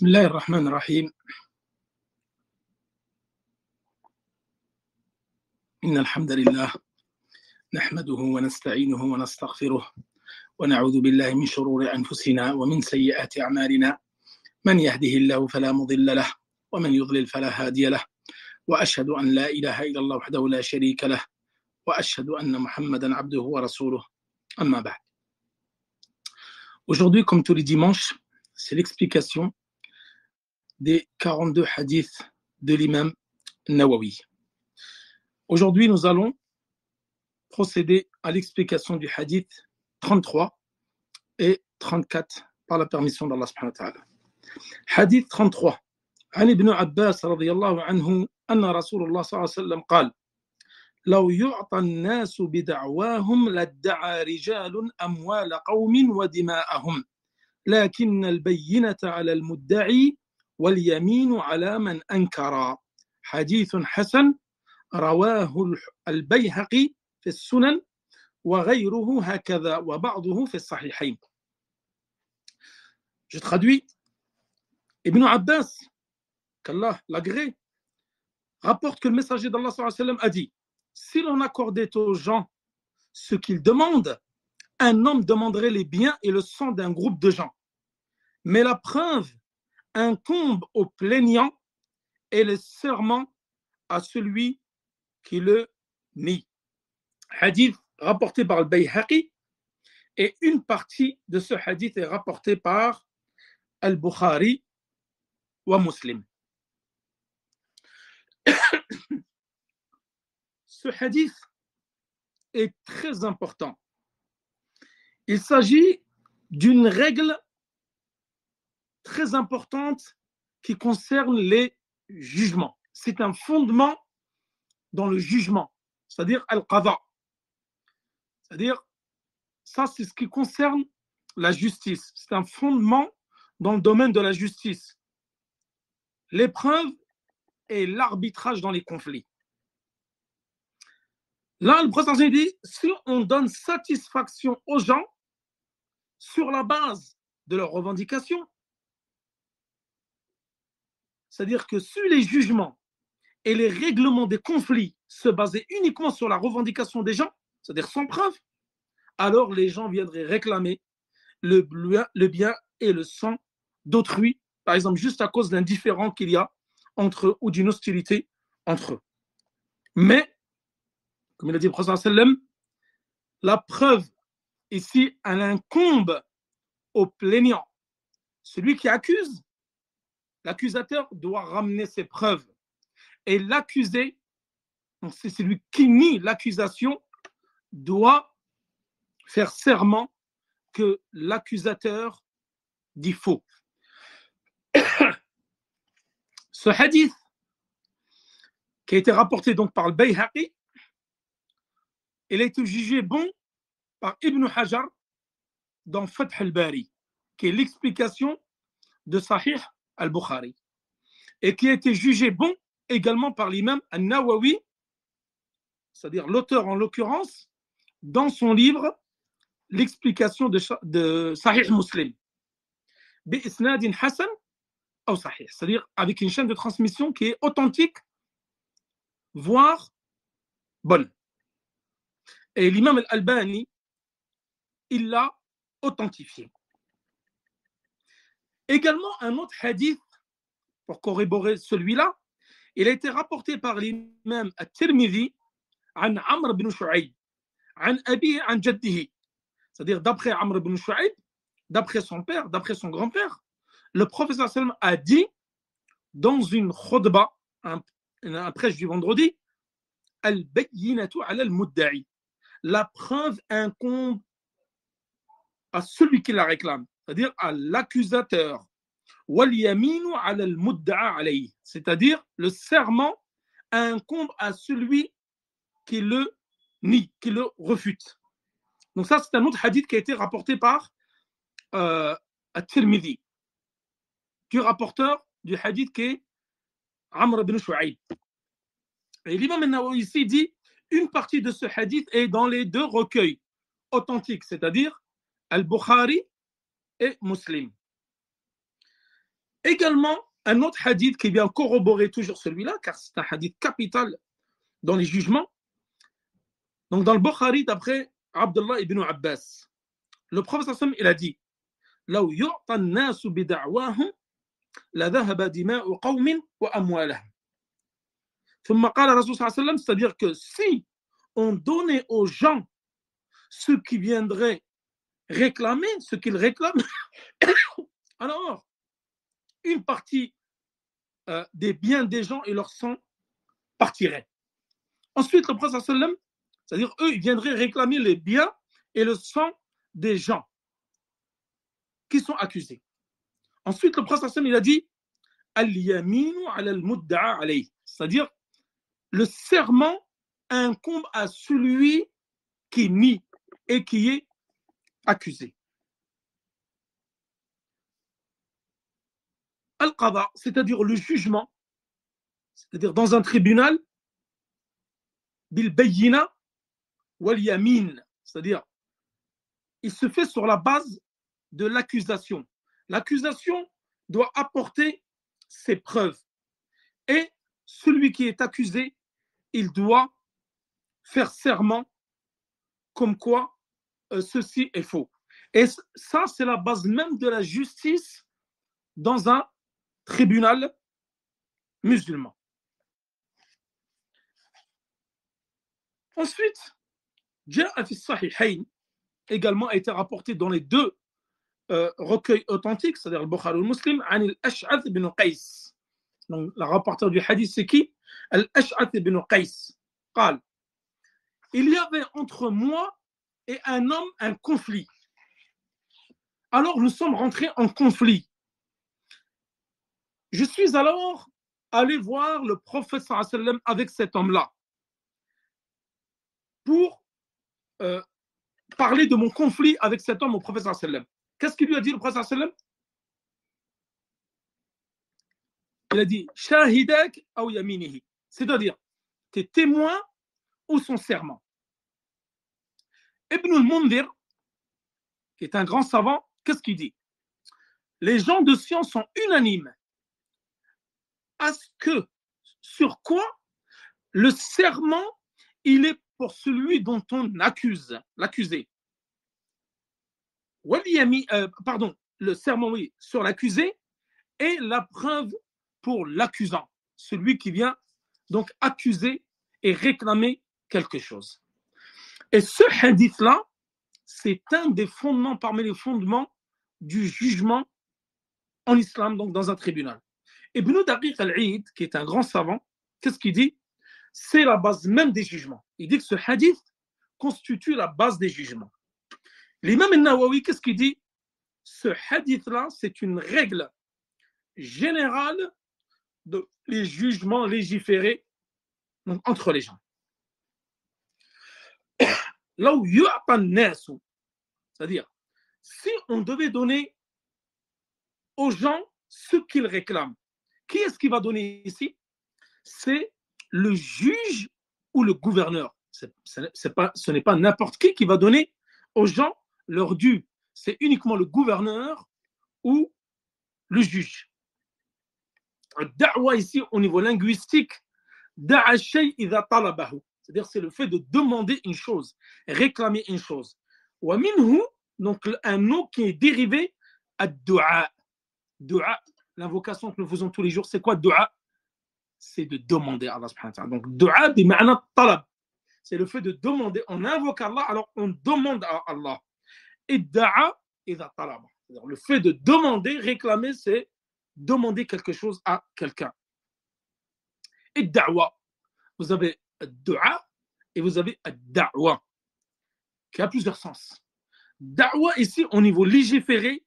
بسم الله الرحمن الرحيم. إن الحمد لله نحمده ونستعينه ونستغفره ونعوذ بالله من شرور أنفسنا ومن سيئات أعمالنا من يهده الله فلا مضل له ومن يضلل فلا هادي له وأشهد أن لا إله إلا الله وحده لا شريك له وأشهد أن محمدا عبده ورسوله أما بعد. Aujourd'hui, comme tous les dimanches, c'est l'explication des 42 hadiths de l'imam Nawawi. Aujourd'hui, nous allons procéder à l'explication du hadith 33 et 34 par la permission d'Allah subhanahu wa ta'ala. Hadith 33. عن ابن عباس رضي الله عنه أن رسول الله صلى الله عليه وسلم قال: لو يعطى الناس بدعواهم لادعى رجال أموال قوم ودماءهم لكن البينة على المدعي واليمين على من أنكر. حديث حسن رواه البيهقي في السنن وغيره هكذا وبعضه في الصحيحين. Je traduis. Ibn Abbas, qu'Allah l'agrée, rapporte que le messager d'Allah sallallahu alayhi wa sallam a dit: si l'on accordait aux gens ce qu'ils demandent, un homme demanderait les biens et le sang d'un groupe de gens. Mais la preuve incombe au plaignant et le serment à celui qui le nie. Hadith rapporté par le Bayhaqi, et une partie de ce hadith est rapportée par Al-Bukhari wa Muslim. Ce hadith est très important. Il s'agit d'une règle très importante qui concerne les jugements. C'est un fondement dans le jugement, c'est-à-dire al-qada. C'est-à-dire, ça c'est ce qui concerne la justice. C'est un fondement dans le domaine de la justice. L'épreuve et l'arbitrage dans les conflits. Là, le prophète dit, si on donne satisfaction aux gens sur la base de leurs revendications, c'est-à-dire que si les jugements et les règlements des conflits se basaient uniquement sur la revendication des gens, c'est-à-dire sans preuve, alors les gens viendraient réclamer le bien et le sang d'autrui, par exemple juste à cause d'un différend qu'il y a entre eux ou d'une hostilité entre eux. Mais, comme il a dit le prophète sallallahu alayhi wa sallam, la preuve ici, elle incombe au plaignant. Celui qui accuse, l'accusateur doit ramener ses preuves. Et l'accusé, donc c'est celui qui nie l'accusation, doit faire serment que l'accusateur dit faux. Ce hadith, qui a été rapporté donc par le Bayhaqi, il a été jugé bon par Ibn Hajar dans Fath al-Bari, qui est l'explication de Sahih al-Bukhari, et qui a été jugé bon également par l'imam al-Nawawi, c'est-à-dire l'auteur en l'occurrence, dans son livre l'explication de Sahih Muslim, bi-isnadin hasan ou sahih, c'est-à-dire avec une chaîne de transmission qui est authentique, voire bonne. Et l'imam al-Albani, il l'a authentifié. Également, un autre hadith, pour corroborer celui-là, il a été rapporté par l'imam al-Tirmidhi عن عمرو بن شعيب عن أبيه عن جده, c'est-à-dire d'après Amr ibn Shu'aib, d'après son père, d'après son grand-père, le prophète sallam a dit dans une khutba, un prêche du vendredi, al-bayyinatu ala al-mudda'i, la preuve incombe à celui qui la réclame, c'est-à-dire à l'accusateur, wal yaminu ala al-mudda'a alayhi, c'est-à-dire le serment incombe à celui qui le nie, qui le refute. Donc ça, c'est un autre hadith qui a été rapporté par At-Tirmidhi, du rapporteur du hadith qui est Amr ibn Shu'aib. Et l'imam al-Nawawi ici dit, une partie de ce hadith est dans les deux recueils authentiques, c'est-à-dire Al-Bukhari et Muslim. Également, un autre hadith qui vient corroborer toujours celui-là, car c'est un hadith capital dans les jugements. Donc, dans le Bukhari, d'après Abdullah ibn Abbas, le prophète sallam, il a dit لو يعطى الناس بدعواهم لذهب دماء قوم وأموالهم. ثم قال الرسول صلى الله عليه وسلم, c'est-à-dire que si on donnait aux gens ce qui viendraient réclamer, ce qu'ils réclament, alors une partie des biens des gens et leur sang partirait. Ensuite, le prophète sallallahu alayhi wa sallam, c'est-à-dire eux, ils viendraient réclamer les biens et le sang des gens qui sont accusés. Ensuite, le prophète sallallahu alayhi wa sallam, il a dit al-yaminu ala al-mudda'a alayhi, c'est-à-dire le serment incombe à celui qui nie et qui est accusé. Al-qada, c'est-à-dire le jugement, c'est-à-dire dans un tribunal, bil bayyina wal yamin, c'est-à-dire il se fait sur la base de l'accusation. L'accusation doit apporter ses preuves. Et celui qui est accusé, il doit faire serment comme quoi ceci est faux. Et ça, c'est la base même de la justice dans un tribunal musulman. Ensuite, Ja'a fi Sahihayn également a été rapporté dans les deux recueils authentiques, c'est-à-dire le Bukhari et le Muslim, an al-Ash'ath ibn Qais. Donc, la rapporteur du hadith, c'est qui? Al-Ash'ath ibn Qais. قال, il y avait entre moi et un homme un conflit. Alors, nous sommes rentrés en conflit. Je suis alors allé voir le prophète sallallahu alayhi wa sallam avec cet homme-là pour parler de mon conflit avec cet homme au prophète sallallahu alayhi wa sallam. Qu'est-ce qu'il lui a dit, le prophète sallallahu alayhi wa sallam? Il a dit shahidak ou yaminihi, c'est-à-dire tes témoins ou son serment. Ibn al-Mundhir, qui est un grand savant, qu'est-ce qu'il dit? Les gens de science sont unanimes à ce que, sur quoi le serment, il est pour celui dont on accuse, l'accusé. Pardon, le serment, oui, sur l'accusé, et la preuve pour l'accusant, celui qui vient donc accuser et réclamer quelque chose. Et ce hadith-là, c'est un des fondements parmi les fondements du jugement en islam, donc dans un tribunal. Ibn Daqiq al-Eid, qui est un grand savant, qu'est-ce qu'il dit? C'est la base même des jugements. Il dit que ce hadith constitue la base des jugements. L'imam al-Nawawi, qu'est-ce qu'il dit? Ce hadith-là, c'est une règle générale de les jugements légiférés donc, entre les gens. Là où c'est-à-dire, si on devait donner aux gens ce qu'ils réclament, qui est-ce qui va donner ici? C'est le juge ou le gouverneur. Ce n'est pas n'importe qui va donner aux gens leur dû. C'est uniquement le gouverneur ou le juge. Da'wa ici, au niveau linguistique, da'a shay idha talabahu. C'est-à-dire, c'est le fait de demander une chose, réclamer une chose. Wa minhu, donc un mot qui est dérivé à dua. Dua, l'invocation que nous faisons tous les jours, c'est quoi dua? C'est de demander à Allah subhanahu wa ta'ala. Donc, dua bi ma'na talab. C'est le fait de demander. On invoque Allah, alors on demande à Allah. Et da'a idha talaba. C'est-à-dire, le fait de demander, réclamer, c'est demander quelque chose à quelqu'un. Et da'wa, vous avez dua et vous avez da'wa, qui a plusieurs sens. Da'wa, ici, au niveau légiféré,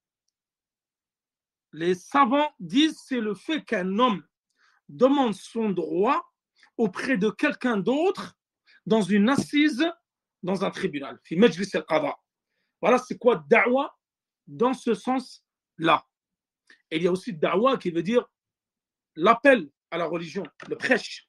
les savants disent c'est le fait qu'un homme demande son droit auprès de quelqu'un d'autre dans une assise, dans un tribunal. Fi majlis al-qada. Voilà, c'est quoi da'wa dans ce sens-là. Et il y a aussi da'wa qui veut dire l'appel à la religion, le prêche.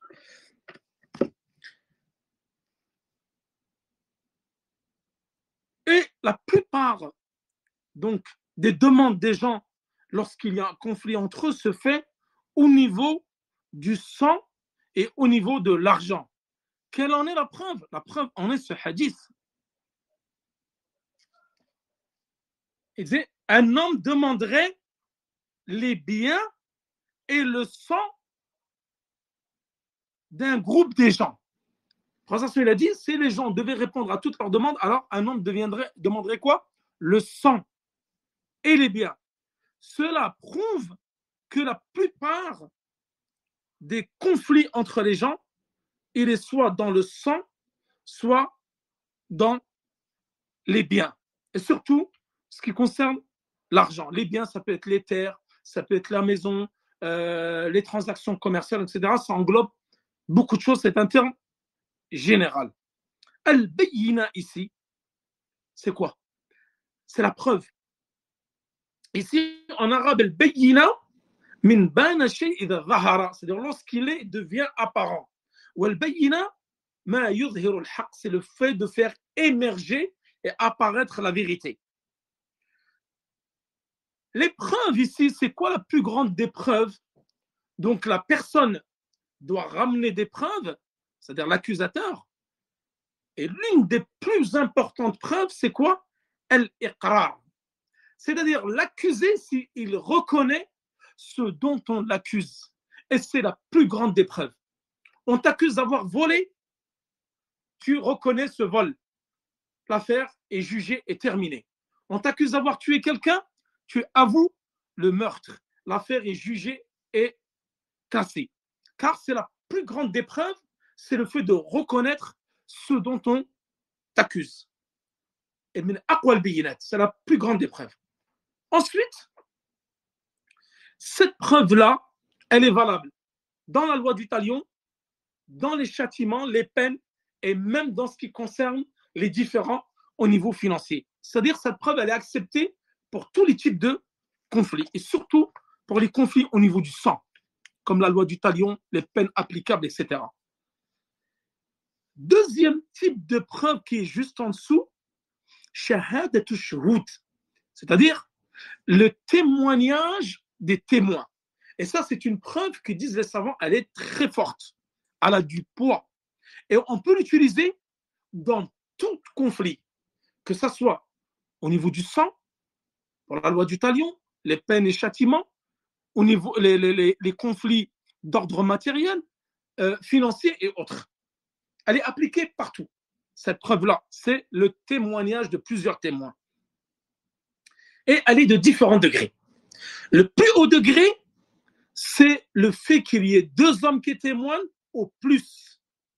Et la plupart donc, des demandes des gens lorsqu'il y a un conflit entre eux, se fait au niveau du sang et au niveau de l'argent. Quelle en est la preuve? La preuve en est ce hadith. Il disait, un homme demanderait les biens et le sang d'un groupe des gens. Le prophète il a dit, si les gens devaient répondre à toutes leurs demandes, alors un homme demanderait quoi? Le sang et les biens. Cela prouve que la plupart des conflits entre les gens, il est soit dans le sang, soit dans les biens. Et surtout, ce qui concerne l'argent. Les biens, ça peut être les terres, ça peut être la maison, les transactions commerciales, etc. Ça englobe beaucoup de choses. C'est un terme général. Al-Bayyina ici, c'est quoi? C'est la preuve. Ici, en arabe, Al-Bayyina, min bana shay idha dhahara, c'est-à-dire lorsqu'il devient apparent. Ou Al-Bayyina, ma yudhiru al-haq, c'est le fait de faire émerger et apparaître la vérité. L'épreuve ici, c'est quoi la plus grande des preuves? Donc la personne doit ramener des preuves, c'est-à-dire l'accusateur. Et l'une des plus importantes preuves, c'est quoi? Al-iqrar. C'est-à-dire l'accusé s'il reconnaît ce dont on l'accuse. Et c'est la plus grande des preuves. On t'accuse d'avoir volé, tu reconnais ce vol. L'affaire est jugée et terminée. On t'accuse d'avoir tué quelqu'un, tu avoues le meurtre. L'affaire est jugée et classée. Car c'est la plus grande des preuves, c'est le fait de reconnaître ce dont on t'accuse. Et c'est la plus grande des preuves. Ensuite, cette preuve-là, elle est valable dans la loi du talion, dans les châtiments, les peines, et même dans ce qui concerne les différents au niveau financier. C'est-à-dire cette preuve, elle est acceptée pour tous les types de conflits, et surtout pour les conflits au niveau du sang, comme la loi du talion, les peines applicables, etc. Deuxième type de preuve qui est juste en dessous, shahadatu shuhud, c'est-à-dire le témoignage des témoins. Et ça, c'est une preuve que disent les savants, elle est très forte. Elle a du poids. Et on peut l'utiliser dans tout conflit, que ce soit au niveau du sang, pour la loi du talion, les peines et châtiments, au niveau les conflits d'ordre matériel, financier et autres. Elle est appliquée partout. Cette preuve-là, c'est le témoignage de plusieurs témoins. Et elle est de différents degrés. Le plus haut degré, c'est le fait qu'il y ait deux hommes qui témoignent au plus.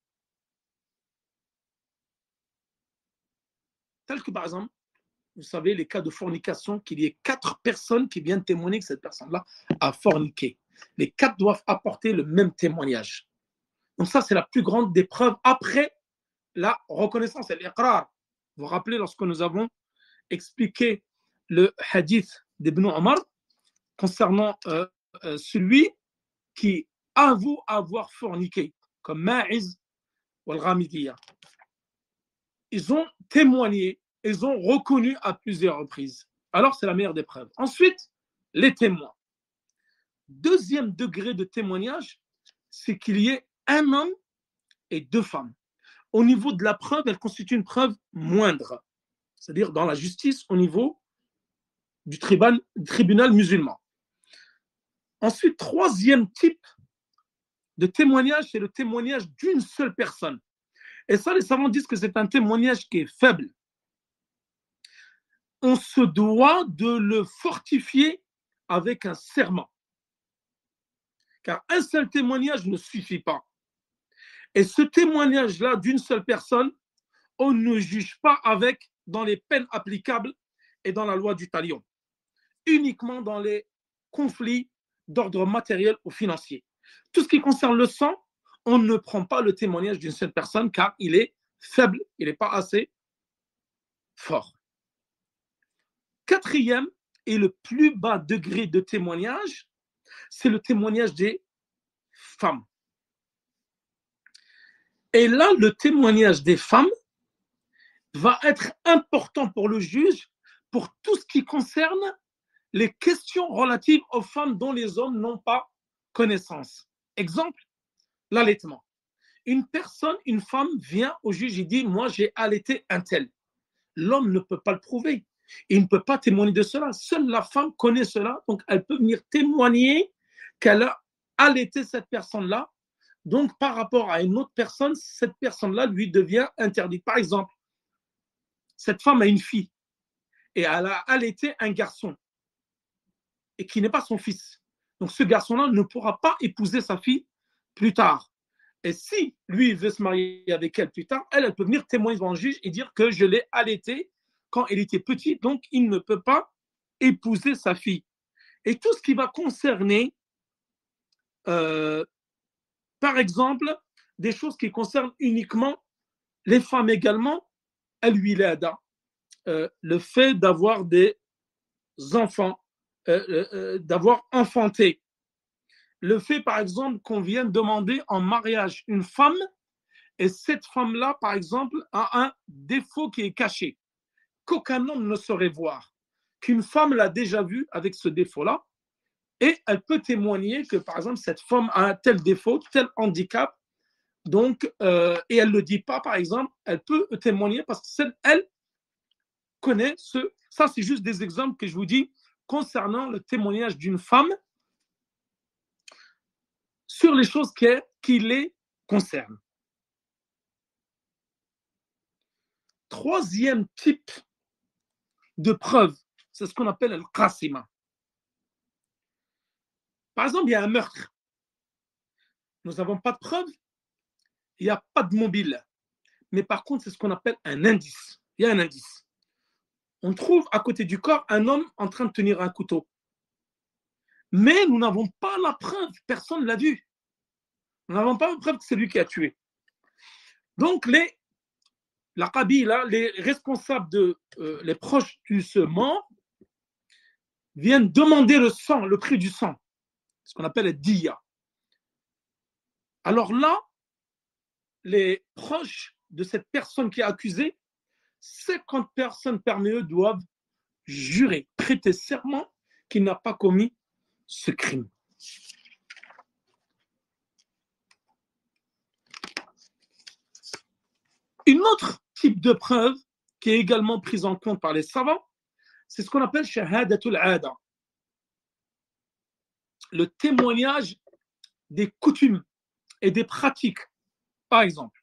Tel que par exemple, vous savez, les cas de fornication, qu'il y ait 4 personnes qui viennent témoigner que cette personne-là a forniqué. Les 4 doivent apporter le même témoignage. Donc ça, c'est la plus grande des preuves après la reconnaissance et l'iqrar. Vous vous rappelez lorsque nous avons expliqué le hadith d'Ibn Omar concernant celui qui avoue avoir forniqué, comme Ma'iz ou Al-Ghamidiyya. Ils ont témoigné, ils ont reconnu à plusieurs reprises. Alors, c'est la meilleure des preuves. Ensuite, les témoins. Deuxième degré de témoignage, c'est qu'il y ait un homme et 2 femmes. Au niveau de la preuve, elle constitue une preuve moindre. C'est-à-dire dans la justice, au niveau du tribunal musulman. Ensuite, troisième type de témoignage, c'est le témoignage d'une seule personne. Et ça, les savants disent que c'est un témoignage qui est faible. On se doit de le fortifier avec un serment. Car un seul témoignage ne suffit pas. Et ce témoignage-là d'une seule personne, on ne juge pas avec dans les peines applicables et dans la loi du talion. Uniquement dans les conflits d'ordre matériel ou financier. Tout ce qui concerne le sang, on ne prend pas le témoignage d'une seule personne car il est faible, il n'est pas assez fort. Quatrième et le plus bas degré de témoignage, c'est le témoignage des femmes. Et là, le témoignage des femmes va être important pour le juge pour tout ce qui concerne les questions relatives aux femmes dont les hommes n'ont pas connaissance. Exemple, l'allaitement. Une personne, une femme vient au juge et dit « Moi, j'ai allaité un tel ». L'homme ne peut pas le prouver. Il ne peut pas témoigner de cela. Seule la femme connaît cela, donc elle peut venir témoigner qu'elle a allaité cette personne-là. Donc, par rapport à une autre personne, cette personne-là lui devient interdite. Par exemple, cette femme a une fille et elle a allaité un garçon et qui n'est pas son fils. Donc, ce garçon-là ne pourra pas épouser sa fille plus tard. Et si lui veut se marier avec elle plus tard, elle peut venir témoigner devant le juge et dire que je l'ai allaité quand elle était petite, donc il ne peut pas épouser sa fille. Et tout ce qui va concerner, par exemple, des choses qui concernent uniquement les femmes également, al-wilada, le fait d'avoir des enfants, d'avoir enfanté. Le fait, par exemple, qu'on vienne demander en mariage une femme et cette femme-là, par exemple, a un défaut qui est caché, qu'aucun homme ne saurait voir, qu'une femme l'a déjà vu avec ce défaut-là, et elle peut témoigner que, par exemple, cette femme a un tel défaut, tel handicap, donc, et elle ne le dit pas, par exemple, elle peut témoigner parce qu'elle connaît ce... Ça, c'est juste des exemples que je vous dis concernant le témoignage d'une femme sur les choses qui les concernent. Troisième type de preuve, c'est ce qu'on appelle le qasima. Par exemple, il y a un meurtre. Nous n'avons pas de preuve, il n'y a pas de mobile. Mais par contre, c'est ce qu'on appelle un indice. Il y a un indice. On trouve à côté du corps un homme en train de tenir un couteau. Mais nous n'avons pas la preuve, personne ne l'a vu. Nous n'avons pas la preuve que c'est lui qui a tué. Donc, la qabila, les responsables, les proches du ce mort, viennent demander le sang, le prix du sang, ce qu'on appelle le diya. Alors là, les proches de cette personne qui est accusée, 50 personnes parmi eux doivent jurer, prêter serment qu'il n'a pas commis ce crime. Une autre type de preuve qui est également prise en compte par les savants, c'est ce qu'on appelle shahadatul ada, le témoignage des coutumes et des pratiques. Par exemple,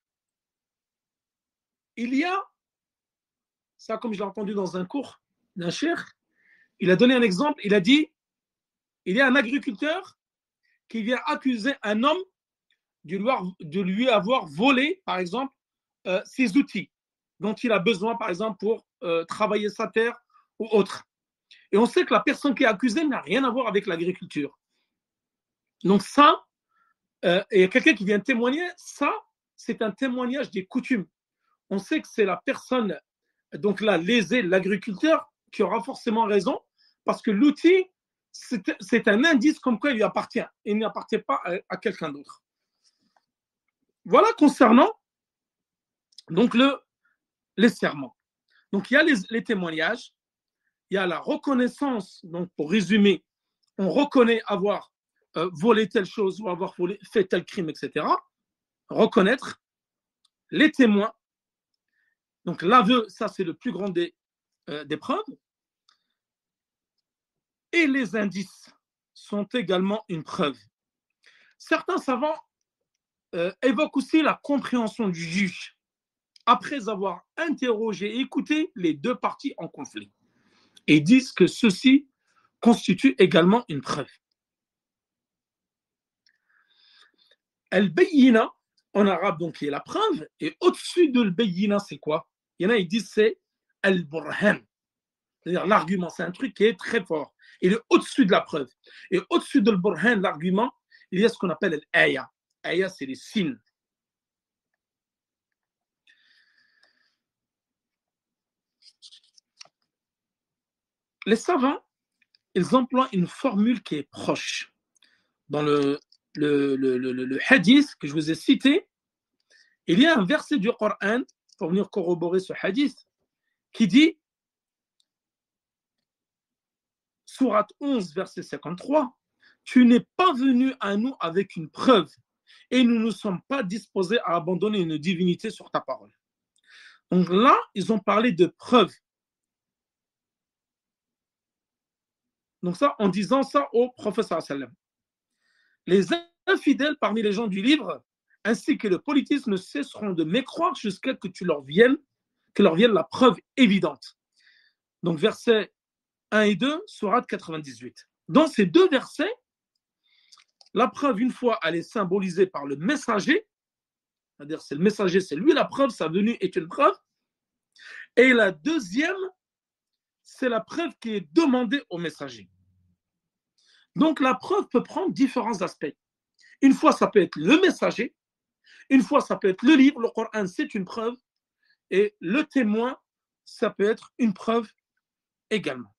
il y a, ça comme je l'ai entendu dans un cours d'un cheikh, il a donné un exemple, il a dit, il y a un agriculteur qui vient accuser un homme de lui avoir volé, par exemple, ses outils dont il a besoin, par exemple, pour travailler sa terre ou autre. Et on sait que la personne qui est accusée n'a rien à voir avec l'agriculture. Donc ça, et il y a quelqu'un qui vient témoigner, ça, c'est un témoignage des coutumes. On sait que c'est la personne, donc là, lésée, l'agriculteur, qui aura forcément raison, parce que l'outil, c'est un indice comme quoi il lui appartient. Il n'appartient pas à quelqu'un d'autre. Voilà concernant donc les serments. Donc il y a les témoignages, il y a la reconnaissance, donc pour résumer, on reconnaît avoir volé telle chose ou avoir fait tel crime, etc. Reconnaître les témoins. Donc l'aveu, ça c'est le plus grand des preuves. Et les indices sont également une preuve. Certains savants évoquent aussi la compréhension du juge après avoir interrogé et écouté les deux parties en conflit et disent que ceci constitue également une preuve. Al-Bayyina, en arabe, donc, qui est la preuve, et au-dessus de Al-Bayyina, c'est quoi? Il y en a, ils disent c'est Al-Burhan, c'est-à-dire l'argument, c'est un truc qui est très fort. Il est au-dessus de la preuve. Et au-dessus de Al-Burhan, l'argument, il y a ce qu'on appelle l'aya. Aya, c'est les signes. Les savants, ils emploient une formule qui est proche. Dans le hadith que je vous ai cité, il y a un verset du Coran, pour venir corroborer ce hadith, qui dit Sourate 11, verset 53, tu n'es pas venu à nous avec une preuve et nous ne sommes pas disposés à abandonner une divinité sur ta parole. Donc là, ils ont parlé de preuve. Donc ça, en disant ça au prophète sallam. Les infidèles parmi les gens du livre, ainsi que le politisme, ne cesseront de mécroire jusqu'à ce que leur vienne la preuve évidente. Donc versets 1 et 2, sourate 98. Dans ces deux versets, la preuve, une fois, elle est symbolisée par le messager, c'est-à-dire c'est le messager, c'est lui la preuve, sa venue est une preuve. Et la deuxième, c'est la preuve qui est demandée au messager. Donc la preuve peut prendre différents aspects. Une fois, ça peut être le messager, une fois, ça peut être le livre, le Coran, c'est une preuve, et le témoin, ça peut être une preuve également.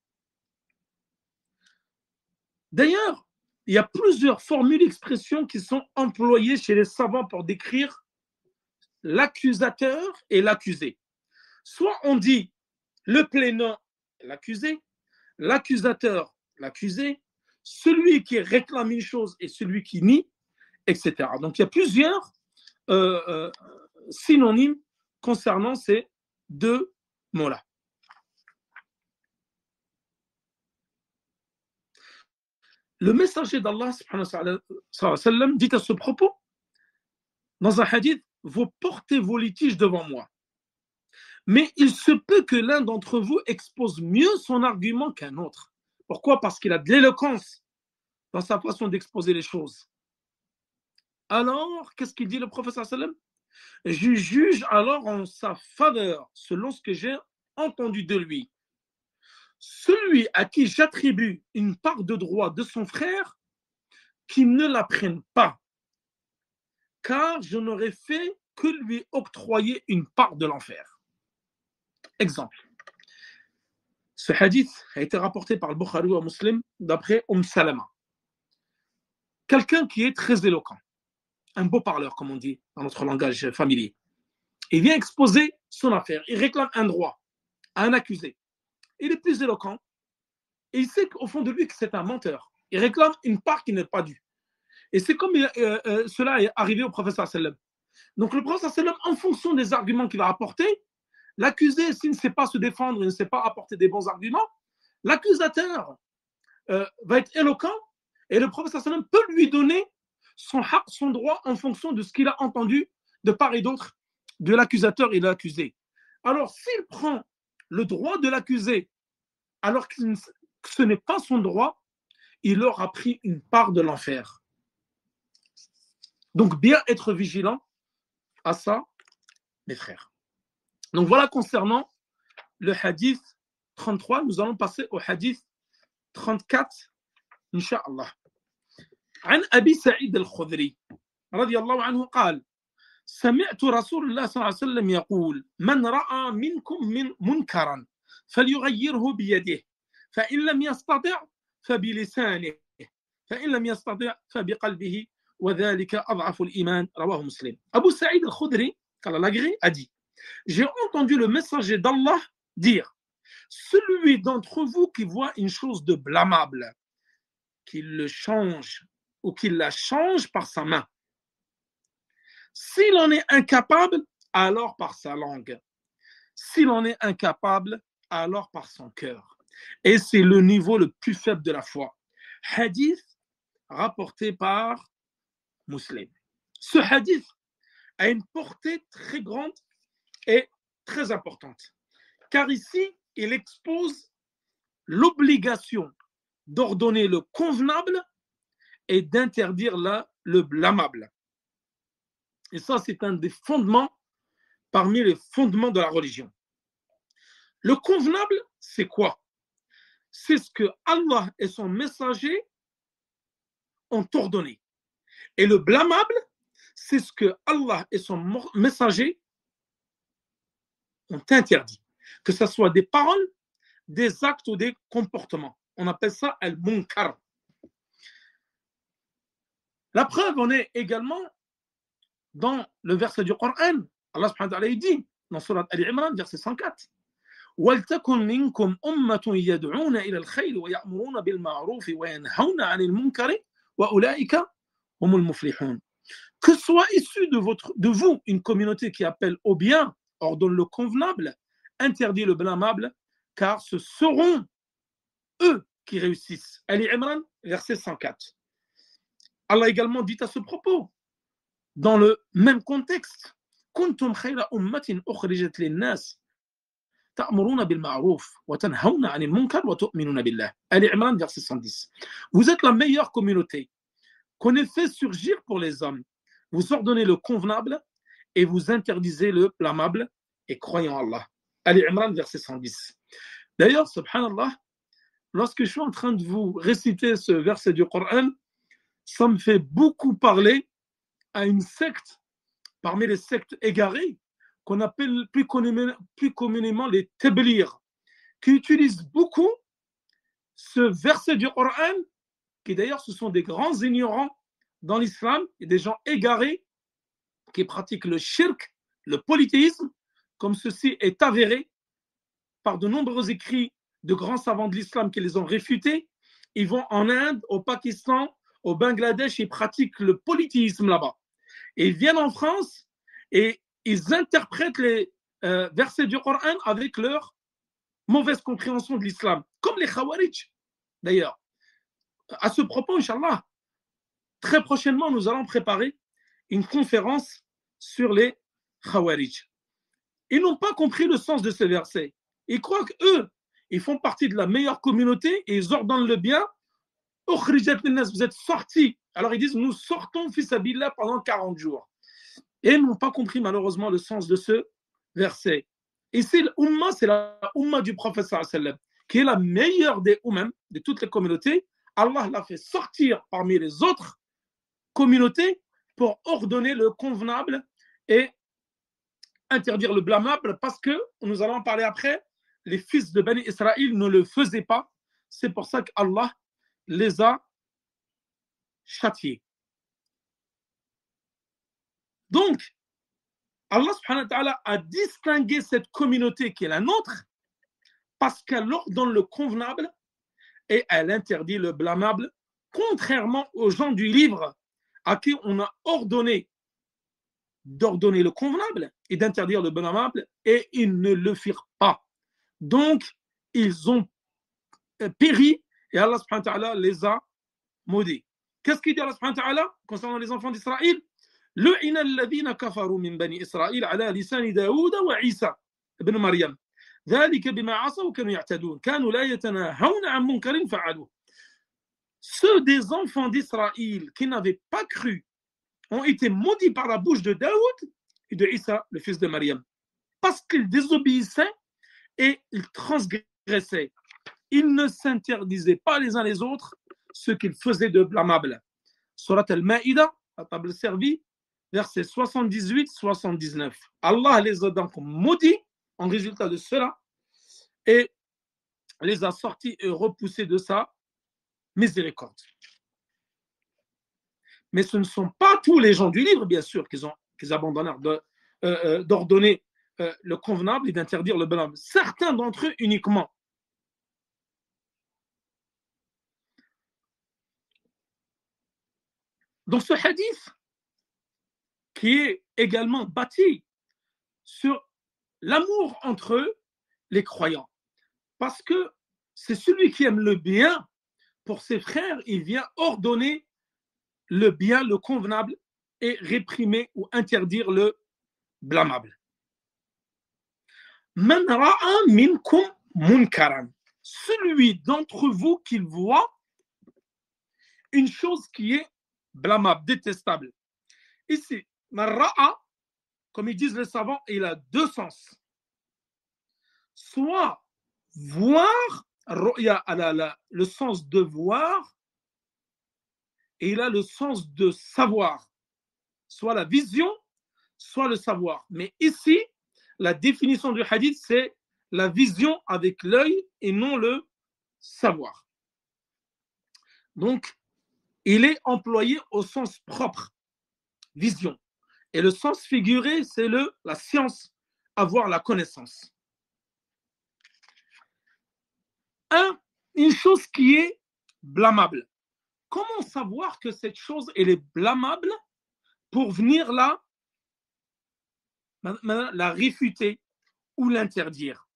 D'ailleurs, il y a plusieurs formules d'expression qui sont employées chez les savants pour décrire l'accusateur et l'accusé. Soit on dit le plaignant, l'accusé, l'accusateur, l'accusé, celui qui réclame une chose et celui qui nie, etc. Donc il y a plusieurs synonymes concernant ces deux mots-là. Le messager d'Allah dit à ce propos, dans un hadith, vous portez vos litiges devant moi. Mais il se peut que l'un d'entre vous expose mieux son argument qu'un autre. Pourquoi? Parce qu'il a de l'éloquence dans sa façon d'exposer les choses. Alors, qu'est-ce qu'il dit le prophète sallam? Je juge alors en sa faveur, selon ce que j'ai entendu de lui. Celui à qui j'attribue une part de droit de son frère, qu'il ne la prenne pas, car je n'aurais fait que lui octroyer une part de l'enfer. Exemple. Ce hadith a été rapporté par le Bukhari ou Muslim d'après Salama. Quelqu'un qui est très éloquent, un beau parleur, comme on dit dans notre langage familier. Il vient exposer son affaire, il réclame un droit à un accusé. Il est plus éloquent et il sait qu'au fond de lui que c'est un menteur. Il réclame une part qui n'est pas due. Et c'est comme cela est arrivé au prophète sallam. Donc le prophète sallam, en fonction des arguments qu'il va apporter, l'accusé, s'il ne sait pas se défendre, il ne sait pas apporter des bons arguments, l'accusateur va être éloquent et le prophète sallam peut lui donner son haq, son droit en fonction de ce qu'il a entendu de part et d'autre de l'accusateur et de l'accusé. Alors s'il prend le droit de l'accusé alors que ce n'est pas son droit, il aura pris une part de l'enfer. Donc bien être vigilant à ça, mes frères. Donc voilà concernant le hadith 33, nous allons passer au hadith 34, Inch'Allah. عن أبي سعيد الخدري رضي الله عنه قال سمعت رسول الله صلى الله عليه وسلم يقول من رأى منكم منكرا فليغيره بيده فإن لم يستطع فبلسانه فإن لم يستطع فبقلبه وذلك أضعف الإيمان رواه مسلم. Abu Sa'id al-Khudri, qu'Allah l'agrée, a dit: j'ai entendu le messager d'Allah dire: celui d'entre vous qui voit une chose de blâmable, qu'il le change ou qu'il la change par sa main. S'il en est incapable, alors par sa langue. S'il en est incapable, alors par son cœur. Et c'est le niveau le plus faible de la foi. Hadith rapporté par Muslim. Ce hadith a une portée très grande et très importante. Car ici, il expose l'obligation d'ordonner le convenable et d'interdire le blâmable. Et ça, c'est un des fondements parmi les fondements de la religion. Le convenable, c'est quoi? C'est ce que Allah et son messager ont ordonné. Et le blâmable, c'est ce que Allah et son messager ont interdit. Que ce soit des paroles, des actes ou des comportements. On appelle ça al-munkar. La preuve en est également dans le verset du Coran. Allah subhanahu wa ta'ala dit dans Surat Ali Imran, verset 104. وَلْتَكُنْ مِنْكُمْ أُمَّةٌ يَدْعُونَ إِلَى الْخَيْرِ وَيَأْمُرُونَ بِالْمَعْرُوفِ وَيَنْهَوْنَ عَنِ الْمُنْكَرِ وَأُولَئِكَ هُمُ الْمُفْلِحُونَ. Que soit issue de vous une communauté qui appelle au bien, ordonne le convenable, interdit le blâmable, car ce seront eux qui réussissent. Ali Imran, verset 104. Allah également dit à ce propos, dans le même contexte, كنتم خير أمة أخرجت للناس تأمرون بالمعروف وتنهون عن المنكر وتؤمنون بالله. Ali Imran, verset 110. Vous êtes la meilleure communauté qu'on ait fait surgir pour les hommes. Vous ordonnez le convenable et vous interdisez le blâmable et croyant en Allah. Ali Imran, verset 110. D'ailleurs, subhanallah, lorsque je suis en train de vous réciter ce verset du Coran, ça me fait beaucoup parler à une secte, parmi les sectes égarées, qu'on appelle plus communément les Tabligh, qui utilisent beaucoup ce verset du Coran, qui d'ailleurs ce sont des grands ignorants dans l'islam et des gens égarés qui pratiquent le shirk, le polythéisme, comme ceci est avéré par de nombreux écrits de grands savants de l'islam qui les ont réfutés. Ils vont en Inde, au Pakistan, au Bangladesh, ils pratiquent le polythéisme là-bas. Et ils viennent en France et ils interprètent les versets du Coran avec leur mauvaise compréhension de l'islam, comme les Khawarij d'ailleurs. À ce propos, Inch'Allah, très prochainement, nous allons préparer une conférence sur les Khawarij. Ils n'ont pas compris le sens de ces versets. Ils croient qu'eux, ils font partie de la meilleure communauté et ils ordonnent le bien. Vous êtes sortis. Alors ils disent, nous sortons fils Abillah pendant 40 jours. Et ils n'ont pas compris malheureusement le sens de ce verset. Ici, l'Ummah, c'est la Ummah du prophète sallam, qui est la meilleure des Ummah, de toutes les communautés. Allah l'a fait sortir parmi les autres communautés pour ordonner le convenable et interdire le blâmable, parce que, nous allons en parler après, les fils de Bani Israël ne le faisaient pas. C'est pour ça qu'Allah les a châtiés. Donc, Allah subhanahu wa ta'ala a distingué cette communauté qui est la nôtre parce qu'elle ordonne le convenable et elle interdit le blâmable, contrairement aux gens du livre à qui on a ordonné d'ordonner le convenable et d'interdire le blâmable, et ils ne le firent pas. Donc, ils ont péri et Allah subhanahu wa ta'ala les a maudits. Qu'est-ce qu'il dit Allah subhanahu wa ta'ala concernant les enfants d'Israël? لعن الذين كفروا من بني إسرائيل على لسان داود وعيسى ابن مريم ذلك بما عصوا وكانوا يعتدون كانوا لا يتناهون عن منكر فعلوه. Ceux des enfants d'Israël qui n'avaient pas cru ont été maudits par la bouche de Daoud et de Isa, le fils de Mariam, parce qu'ils désobéissaient et ils transgressaient. Ils ne s'interdisaient pas les uns les autres ce qu'ils faisaient de blâmable. Surat al-Ma'idah, la table servie, versets 78-79. Allah les a donc maudits en résultat de cela et les a sortis et repoussés de sa miséricorde. Mais ce ne sont pas tous les gens du livre, bien sûr, qu'ils abandonnèrent d'ordonner le convenable et d'interdire le blâmable. Certains d'entre eux uniquement. Dans ce hadith, qui est également bâti sur l'amour entre eux, les croyants. Parce que c'est celui qui aime le bien pour ses frères, il vient ordonner le bien, le convenable, et réprimer ou interdire le blâmable. Man ra'a minkum munkaran. Celui d'entre vous qui voit une chose qui est blâmable, détestable. Ici, man ra'a, comme ils disent les savants, il a deux sens. Soit voir, ru'ya a le sens de voir, et il a le sens de savoir. Soit la vision, soit le savoir. Mais ici, la définition du hadith, c'est la vision avec l'œil et non le savoir. Donc, il est employé au sens propre, vision. Et le sens figuré, c'est la science, avoir la connaissance. une chose qui est blâmable. Comment savoir que cette chose elle est blâmable pour venir la réfuter ou l'interdire?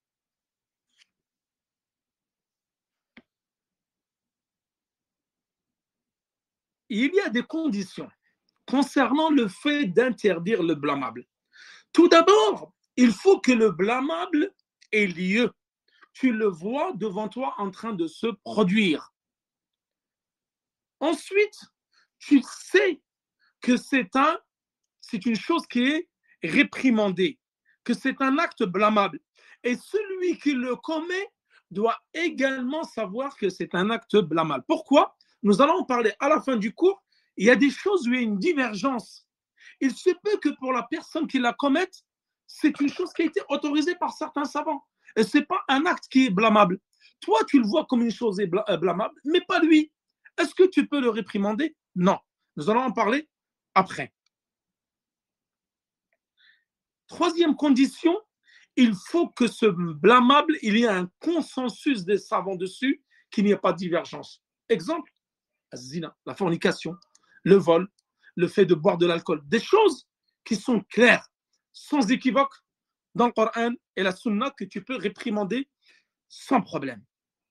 Il y a des conditions concernant le fait d'interdire le blâmable. Tout d'abord, il faut que le blâmable ait lieu. Tu le vois devant toi en train de se produire. Ensuite, tu sais que c'est une chose qui est réprimandée, que c'est un acte blâmable. Et celui qui le commet doit également savoir que c'est un acte blâmable. Pourquoi? Nous allons en parler à la fin du cours. Il y a des choses où il y a une divergence. Il se peut que pour la personne qui la commette, c'est une chose qui a été autorisée par certains savants. Et ce n'est pas un acte qui est blâmable. Toi, tu le vois comme une chose blâmable, mais pas lui. Est-ce que tu peux le réprimander? Non. Nous allons en parler après. Troisième condition, il faut que ce blâmable, il y ait un consensus des savants dessus, qu'il n'y ait pas de divergence. Exemple, zina, la fornication, le vol, le fait de boire de l'alcool, des choses qui sont claires, sans équivoque, dans le Coran et la Sunna, que tu peux réprimander sans problème.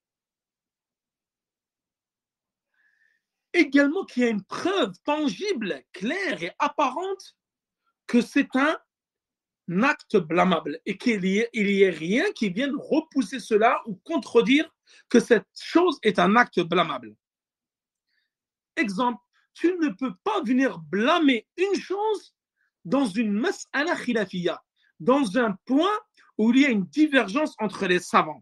Également qu'il y a une preuve tangible, claire et apparente que c'est un acte blâmable et qu'il n'y ait rien qui vienne repousser cela ou contredire que cette chose est un acte blâmable. Exemple, tu ne peux pas venir blâmer une chose dans une mas'ala khilafiyya, dans un point où il y a une divergence entre les savants.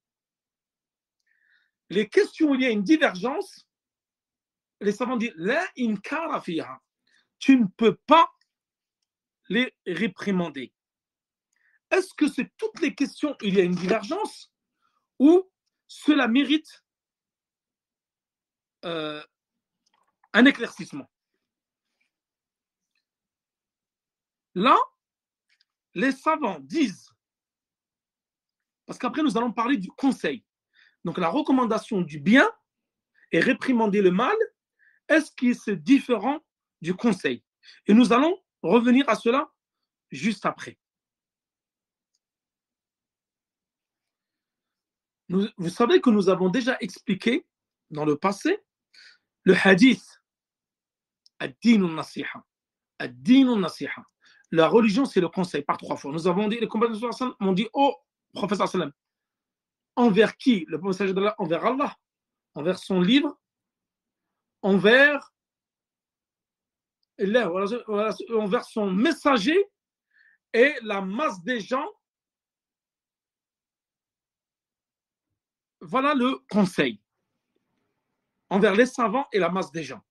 Les questions où il y a une divergence, les savants disent la inkara fiha. Tu ne peux pas les réprimander. Est-ce que c'est toutes les questions où il y a une divergence ou cela mérite un éclaircissement? Là, les savants disent, parce qu'après nous allons parler du conseil, donc la recommandation du bien et réprimander le mal, est-ce que c'est différent du conseil? Et nous allons revenir à cela juste après. Vous savez que nous avons déjà expliqué dans le passé le hadith ad-din al-nasiha. Ad-din al-nasiha. La religion, c'est le conseil par 3 fois. Nous avons dit, les compagnons m'ont dit, oh, prophète sallam, envers qui? Le message d'Allah, envers Allah, envers son livre, envers son messager et la masse des gens. Voilà le conseil envers les savants et la masse des gens.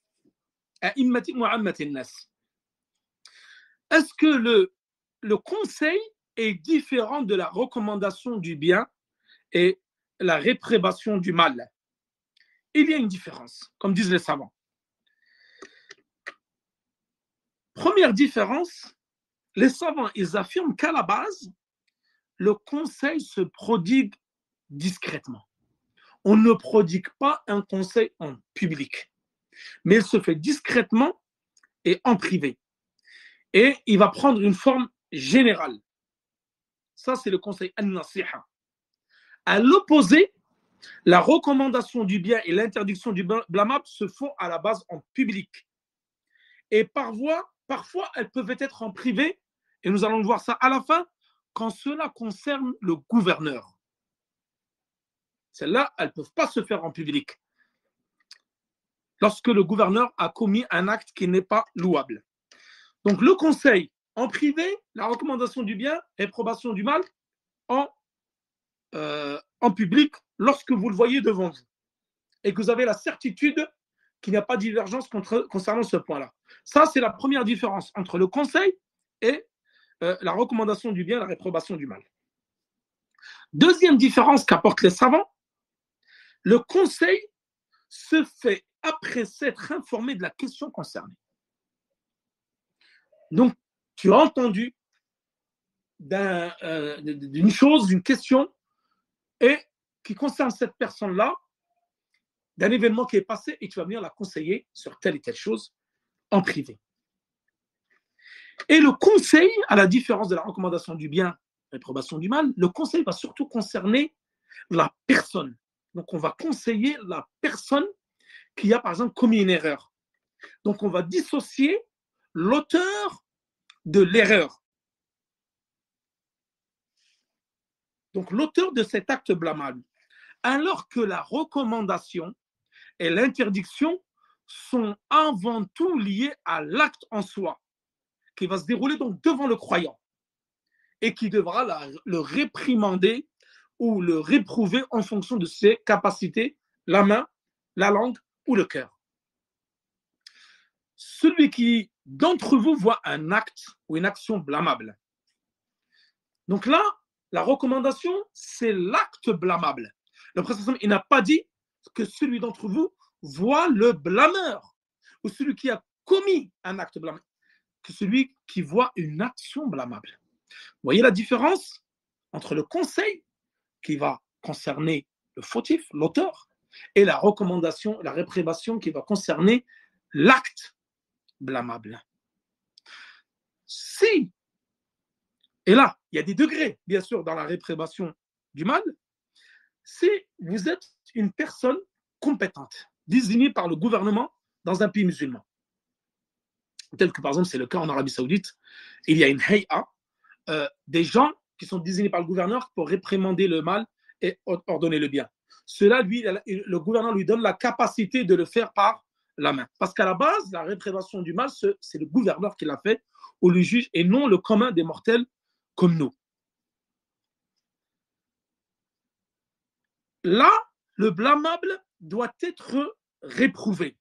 Est-ce que le conseil est différent de la recommandation du bien et la réprobation du mal? Il y a une différence, comme disent les savants. Première différence, les savants, ils affirment qu'à la base, le conseil se prodigue discrètement. On ne prodigue pas un conseil en public, mais il se fait discrètement et en privé. Et il va prendre une forme générale. Ça, c'est le conseil an-nasiha. À l'opposé, la recommandation du bien et l'interdiction du blâmable se font à la base en public. Et parfois, elles peuvent être en privé, et nous allons voir ça à la fin, quand cela concerne le gouverneur. Celles-là, elles ne peuvent pas se faire en public. Lorsque le gouverneur a commis un acte qui n'est pas louable. Donc le conseil en privé, la recommandation du bien, réprobation du mal en public, lorsque vous le voyez devant vous et que vous avez la certitude qu'il n'y a pas de divergence concernant ce point-là. Ça, c'est la première différence entre le conseil et la recommandation du bien et la réprobation du mal. Deuxième différence qu'apportent les savants, le conseil se fait après s'être informé de la question concernée. Donc, tu as entendu d'une chose, d'une question, et qui concerne cette personne-là, d'un événement qui est passé, et tu vas venir la conseiller sur telle et telle chose en privé. Et le conseil, à la différence de la recommandation du bien, réprobation du mal, le conseil va surtout concerner la personne. Donc, on va conseiller la personne qui a, par exemple, commis une erreur. Donc, on va dissocier l'auteur de l'erreur. Donc, l'auteur de cet acte blâmable. Alors que la recommandation et l'interdiction sont avant tout liées à l'acte en soi, qui va se dérouler donc devant le croyant et qui devra le réprimander ou le réprouver en fonction de ses capacités, la main, la langue ou le cœur. Celui qui d'entre vous voit un acte ou une action blâmable. Donc là, la recommandation, c'est l'acte blâmable. Le prophète, il n'a pas dit que celui d'entre vous voit le blâmeur ou celui qui a commis un acte blâmable, que celui qui voit une action blâmable. Vous voyez la différence entre le conseil qui va concerner le fautif, l'auteur, et la recommandation, la réprobation qui va concerner l'acte blâmable. Si, et là, il y a des degrés, bien sûr, dans la réprobation du mal, si vous êtes une personne compétente, désignée par le gouvernement dans un pays musulman, tel que par exemple c'est le cas en Arabie Saoudite, il y a une hay'a, des gens qui sont désignés par le gouverneur pour réprimander le mal et ordonner le bien. Cela, le gouverneur lui donne la capacité de le faire par la main. Parce qu'à la base, la réprobation du mal, c'est le gouverneur qui l'a fait, ou le juge, et non le commun des mortels comme nous. Là, le blâmable doit être réprouvé.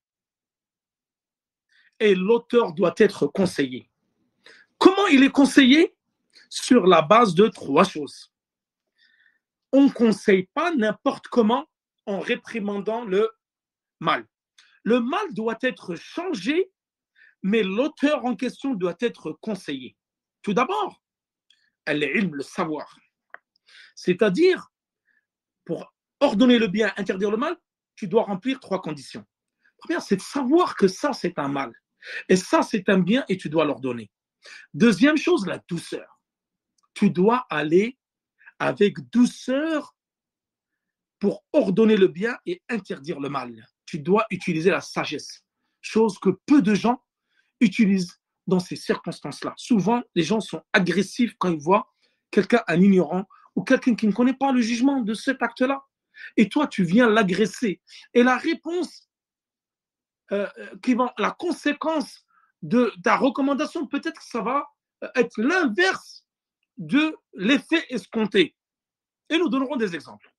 Et l'auteur doit être conseillé. Comment il est conseillé? Sur la base de 3 choses. On ne conseille pas n'importe comment en réprimandant le mal. Le mal doit être changé, mais l'auteur en question doit être conseillé. Tout d'abord, al-ilm, le savoir. C'est-à-dire, pour ordonner le bien, interdire le mal, tu dois remplir 3 conditions. Première, c'est de savoir que ça, c'est un mal. Et ça, c'est un bien et tu dois l'ordonner. Deuxième chose, la douceur. Tu dois aller avec douceur pour ordonner le bien et interdire le mal. Tu dois utiliser la sagesse, chose que peu de gens utilisent dans ces circonstances-là. Souvent, les gens sont agressifs quand ils voient quelqu'un, un ignorant, ou quelqu'un qui ne connaît pas le jugement de cet acte-là. Et toi, tu viens l'agresser. Et la réponse, la conséquence de ta recommandation, peut-être que ça va être l'inverse de l'effet escompté. Et nous donnerons des exemples.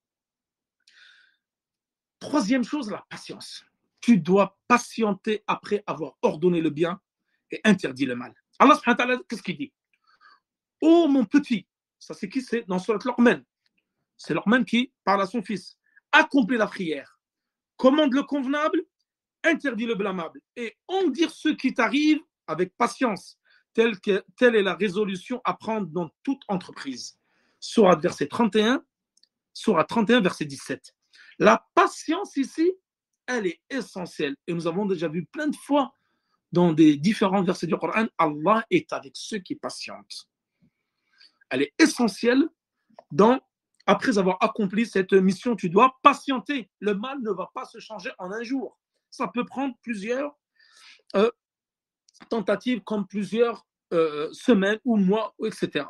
Troisième chose, la patience. Tu dois patienter après avoir ordonné le bien et interdit le mal. Allah subhanahu wa ta'ala, qu'est-ce qu'il dit? Oh mon petit, ça c'est qui? C'est dans Surat Luqman. C'est Luqman qui parle à son fils. Accomplis la prière, commande le convenable, interdit le blâmable et endure ce qui t'arrive avec patience. Telle est la résolution à prendre dans toute entreprise. Sourate verset 31, Sourate 31, verset 17. La patience ici, elle est essentielle. Et nous avons déjà vu plein de fois dans des différents versets du Coran, Allah est avec ceux qui patientent. Elle est essentielle après avoir accompli cette mission, tu dois patienter. Le mal ne va pas se changer en un jour. Ça peut prendre plusieurs tentatives, comme plusieurs semaines ou mois, etc.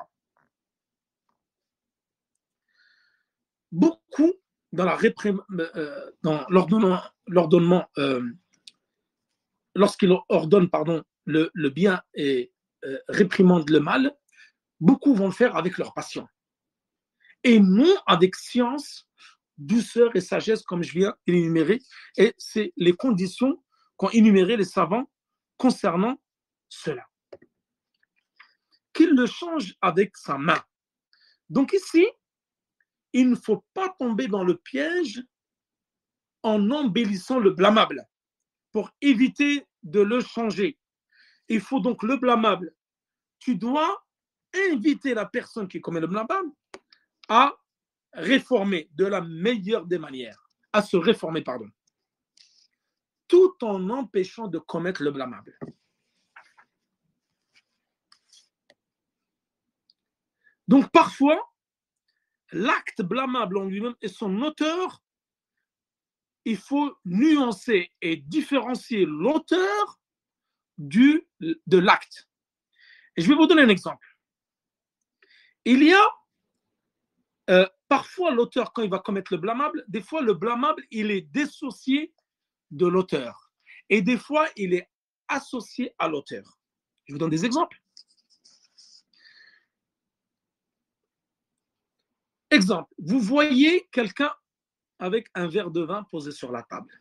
Beaucoup dans l'ordonnement, lorsqu'il ordonne le bien et réprimande le mal, beaucoup vont le faire avec leur passion. Et non avec science, douceur et sagesse, comme je viens d'énumérer. Et c'est les conditions qu'ont énumérées les savants concernant cela. Qu'il le change avec sa main. Donc ici, il ne faut pas tomber dans le piège en embellissant le blâmable pour éviter de le changer. Il faut donc le blâmable. Tu dois inviter la personne qui commet le blâmable à réformer de la meilleure des manières, à se réformer, pardon, tout en empêchant de commettre le blâmable. Donc parfois, l'acte blâmable en lui-même et son auteur, il faut nuancer et différencier l'auteur de l'acte. Et je vais vous donner un exemple. Il y a parfois l'auteur, quand il va commettre le blâmable, des fois le blâmable, il est dissocié de l'auteur. Et des fois, il est associé à l'auteur. Je vous donne des exemples. Exemple, vous voyez quelqu'un avec un verre de vin posé sur la table.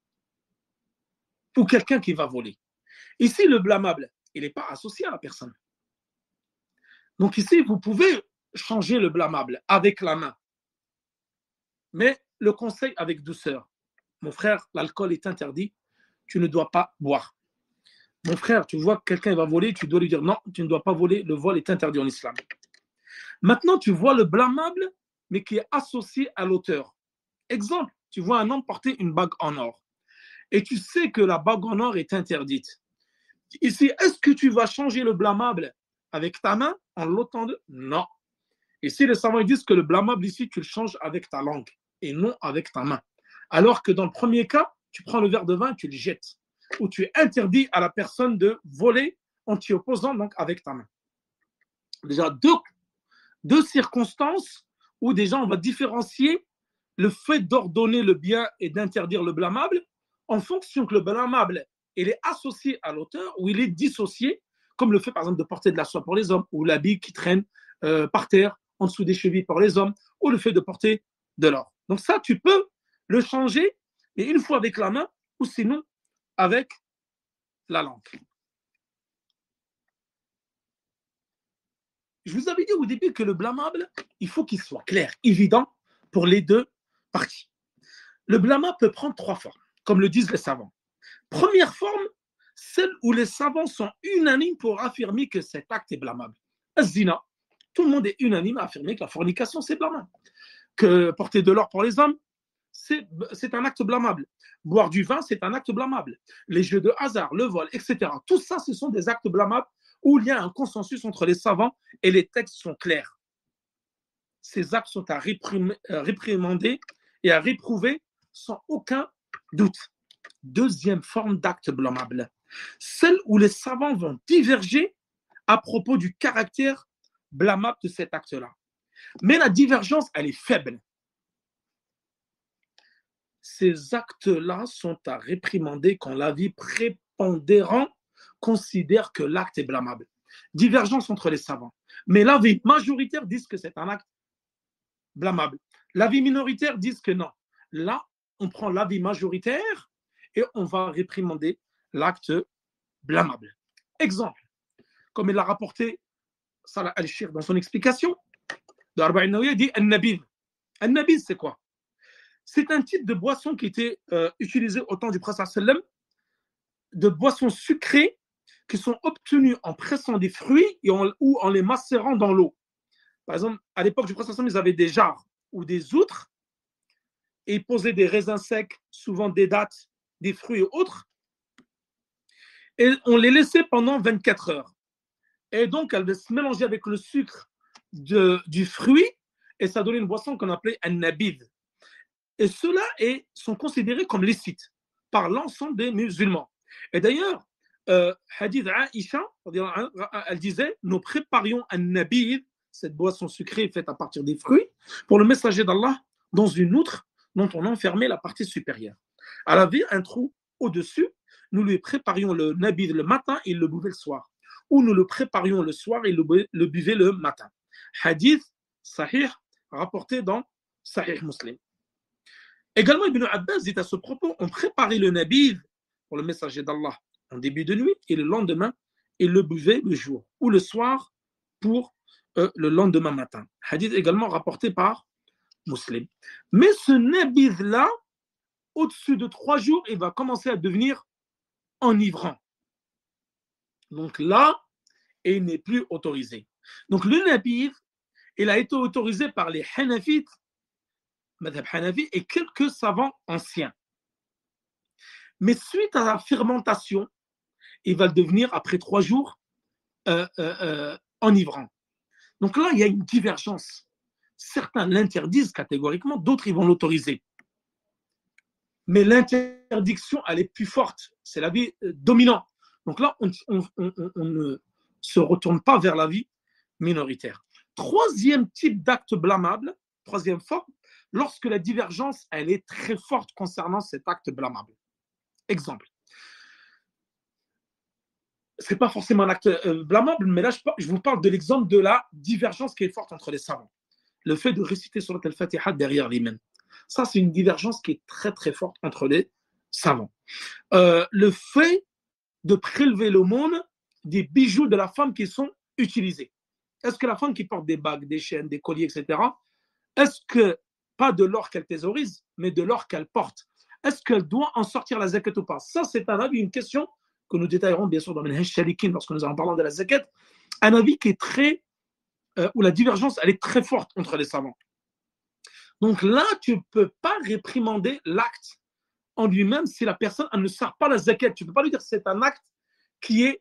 Ou quelqu'un qui va voler. Ici, le blâmable, il n'est pas associé à la personne. Donc ici, vous pouvez changer le blâmable avec la main. Mais le conseil avec douceur. Mon frère, l'alcool est interdit, tu ne dois pas boire. Mon frère, tu vois que quelqu'un va voler, tu dois lui dire non, tu ne dois pas voler, le vol est interdit en islam. Maintenant, tu vois le blâmable, mais qui est associé à l'auteur. Exemple, tu vois un homme porter une bague en or. Et tu sais que la bague en or est interdite. Ici, est-ce que tu vas changer le blâmable avec ta main en l'ôtant de... Non. Ici, les savants disent que le blâmable ici, tu le changes avec ta langue et non avec ta main. Alors que dans le premier cas, tu prends le verre de vin, tu le jettes. Ou tu interdis à la personne de voler en t'y opposant donc avec ta main. Déjà, deux circonstances où déjà on va différencier le fait d'ordonner le bien et d'interdire le blâmable en fonction que le blâmable il est associé à l'auteur ou il est dissocié, comme le fait par exemple de porter de la soie pour les hommes ou l'habit qui traîne par terre en dessous des chevilles pour les hommes ou le fait de porter de l'or. Donc ça, tu peux le changer, mais une fois avec la main ou sinon avec la langue. Je vous avais dit au début que le blâmable, il faut qu'il soit clair, évident pour les deux parties. Le blâmable peut prendre trois formes, comme le disent les savants. Première forme, celle où les savants sont unanimes pour affirmer que cet acte est blâmable. Az-zina, tout le monde est unanime à affirmer que la fornication, c'est blâmable. Que porter de l'or pour les hommes, c'est un acte blâmable. Boire du vin, c'est un acte blâmable. Les jeux de hasard, le vol, etc. Tout ça, ce sont des actes blâmables où il y a un consensus entre les savants et les textes sont clairs. Ces actes sont à réprimander et à réprouver sans aucun doute. Deuxième forme d'acte blâmable, celle où les savants vont diverger à propos du caractère blâmable de cet acte-là. Mais la divergence, elle est faible. Ces actes-là sont à réprimander quand l'avis prépondérant considère que l'acte est blâmable. Divergence entre les savants. Mais l'avis majoritaire dit que c'est un acte blâmable. L'avis minoritaire dit que non. Là, on prend l'avis majoritaire et on va réprimander l'acte blâmable. Exemple, comme il l'a rapporté Salah al-Shir dans son explication, de Arba'in Nawawiya, il dit An-Nabidh. An-Nabidh, c'est quoi? C'est un type de boisson qui était utilisé au temps du Prophète sallam, de boissons sucrées qui sont obtenues en pressant des fruits ou en les macérant dans l'eau. Par exemple, à l'époque du Prophète sallam, ils avaient des jarres ou des outres et ils posaient des raisins secs, souvent des dattes, des fruits et autres, et on les laissait pendant 24 heures. Et donc, elle se mélanger avec le sucre du fruit et ça donnait une boisson qu'on appelait un nabid. Et ceux-là sont considérés comme licites par l'ensemble des musulmans. Et d'ailleurs, Hadith Aïcha, elle disait, nous préparions un nabid, cette boisson sucrée faite à partir des fruits, pour le messager d'Allah dans une outre dont on enfermait la partie supérieure. Elle avait un trou au-dessus, nous lui préparions le nabid le matin et il le buvait le soir. Ou nous le préparions le soir et le buvait le matin. Hadith sahih, rapporté dans Sahih Muslim. Également, Ibn Abbas dit à ce propos, on préparait le nabid pour le messager d'Allah en début de nuit et le lendemain, il le buvait le jour ou le soir pour le lendemain matin. Hadith également rapporté par Muslim. Mais ce nabid-là, au-dessus de 3 jours, il va commencer à devenir enivrant. Donc là, il n'est plus autorisé. Donc le nabid, il a été autorisé par les Hanafites madhab Hanafi, et quelques savants anciens. Mais suite à la fermentation, il va devenir, après 3 jours, enivrant. Donc là, il y a une divergence. Certains l'interdisent catégoriquement, d'autres, ils vont l'autoriser. Mais l'interdiction, elle est plus forte. C'est l'avis dominant. Donc là, on ne se retourne pas vers l'avis minoritaire. Troisième type d'acte blâmable, troisième forme, lorsque la divergence, elle est très forte concernant cet acte blâmable. Exemple. Ce n'est pas forcément un acte blâmable, mais là, je vous parle de l'exemple de la divergence qui est forte entre les savants. Le fait de réciter Surat al-Fatiha derrière l'imam. Ça, c'est une divergence qui est très, très forte entre les savants. Le fait de prélever l'aumône des bijoux de la femme qui sont utilisés. Est-ce que la femme qui porte des bagues, des chaînes, des colliers, etc., est-ce que, pas de l'or qu'elle thésaurise, mais de l'or qu'elle porte, est-ce qu'elle doit en sortir la zakat ou pas? Ça, c'est un avis, une question que nous détaillerons bien sûr dans Minhaj Shalikin lorsque nous en parlons de la zakat. Un avis qui est très, où la divergence, elle est très forte entre les savants. Donc là, tu ne peux pas réprimander l'acte en lui-même si la personne elle ne sort pas la zakat. Tu ne peux pas lui dire que c'est un acte qui est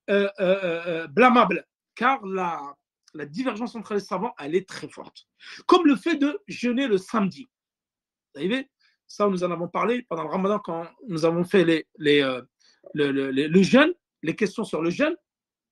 blâmable, car la divergence entre les savants, elle est très forte. Comme le fait de jeûner le samedi. Vous savez, ça, nous en avons parlé pendant le Ramadan quand nous avons fait le jeûne, les questions sur le jeûne.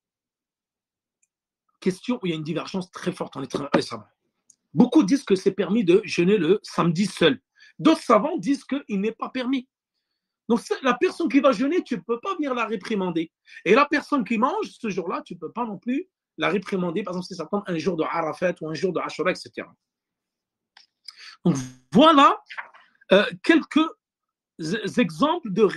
Question où il y a une divergence très forte entre les savants. Beaucoup disent que c'est permis de jeûner le samedi seul. D'autres savants disent qu'il n'est pas permis. Donc, la personne qui va jeûner, tu ne peux pas venir la réprimander. Et la personne qui mange ce jour-là, tu ne peux pas non plus la réprimander. Par exemple, si ça tombe un jour de Arafat ou un jour de Ashura, etc. Donc, voilà quelques exemples de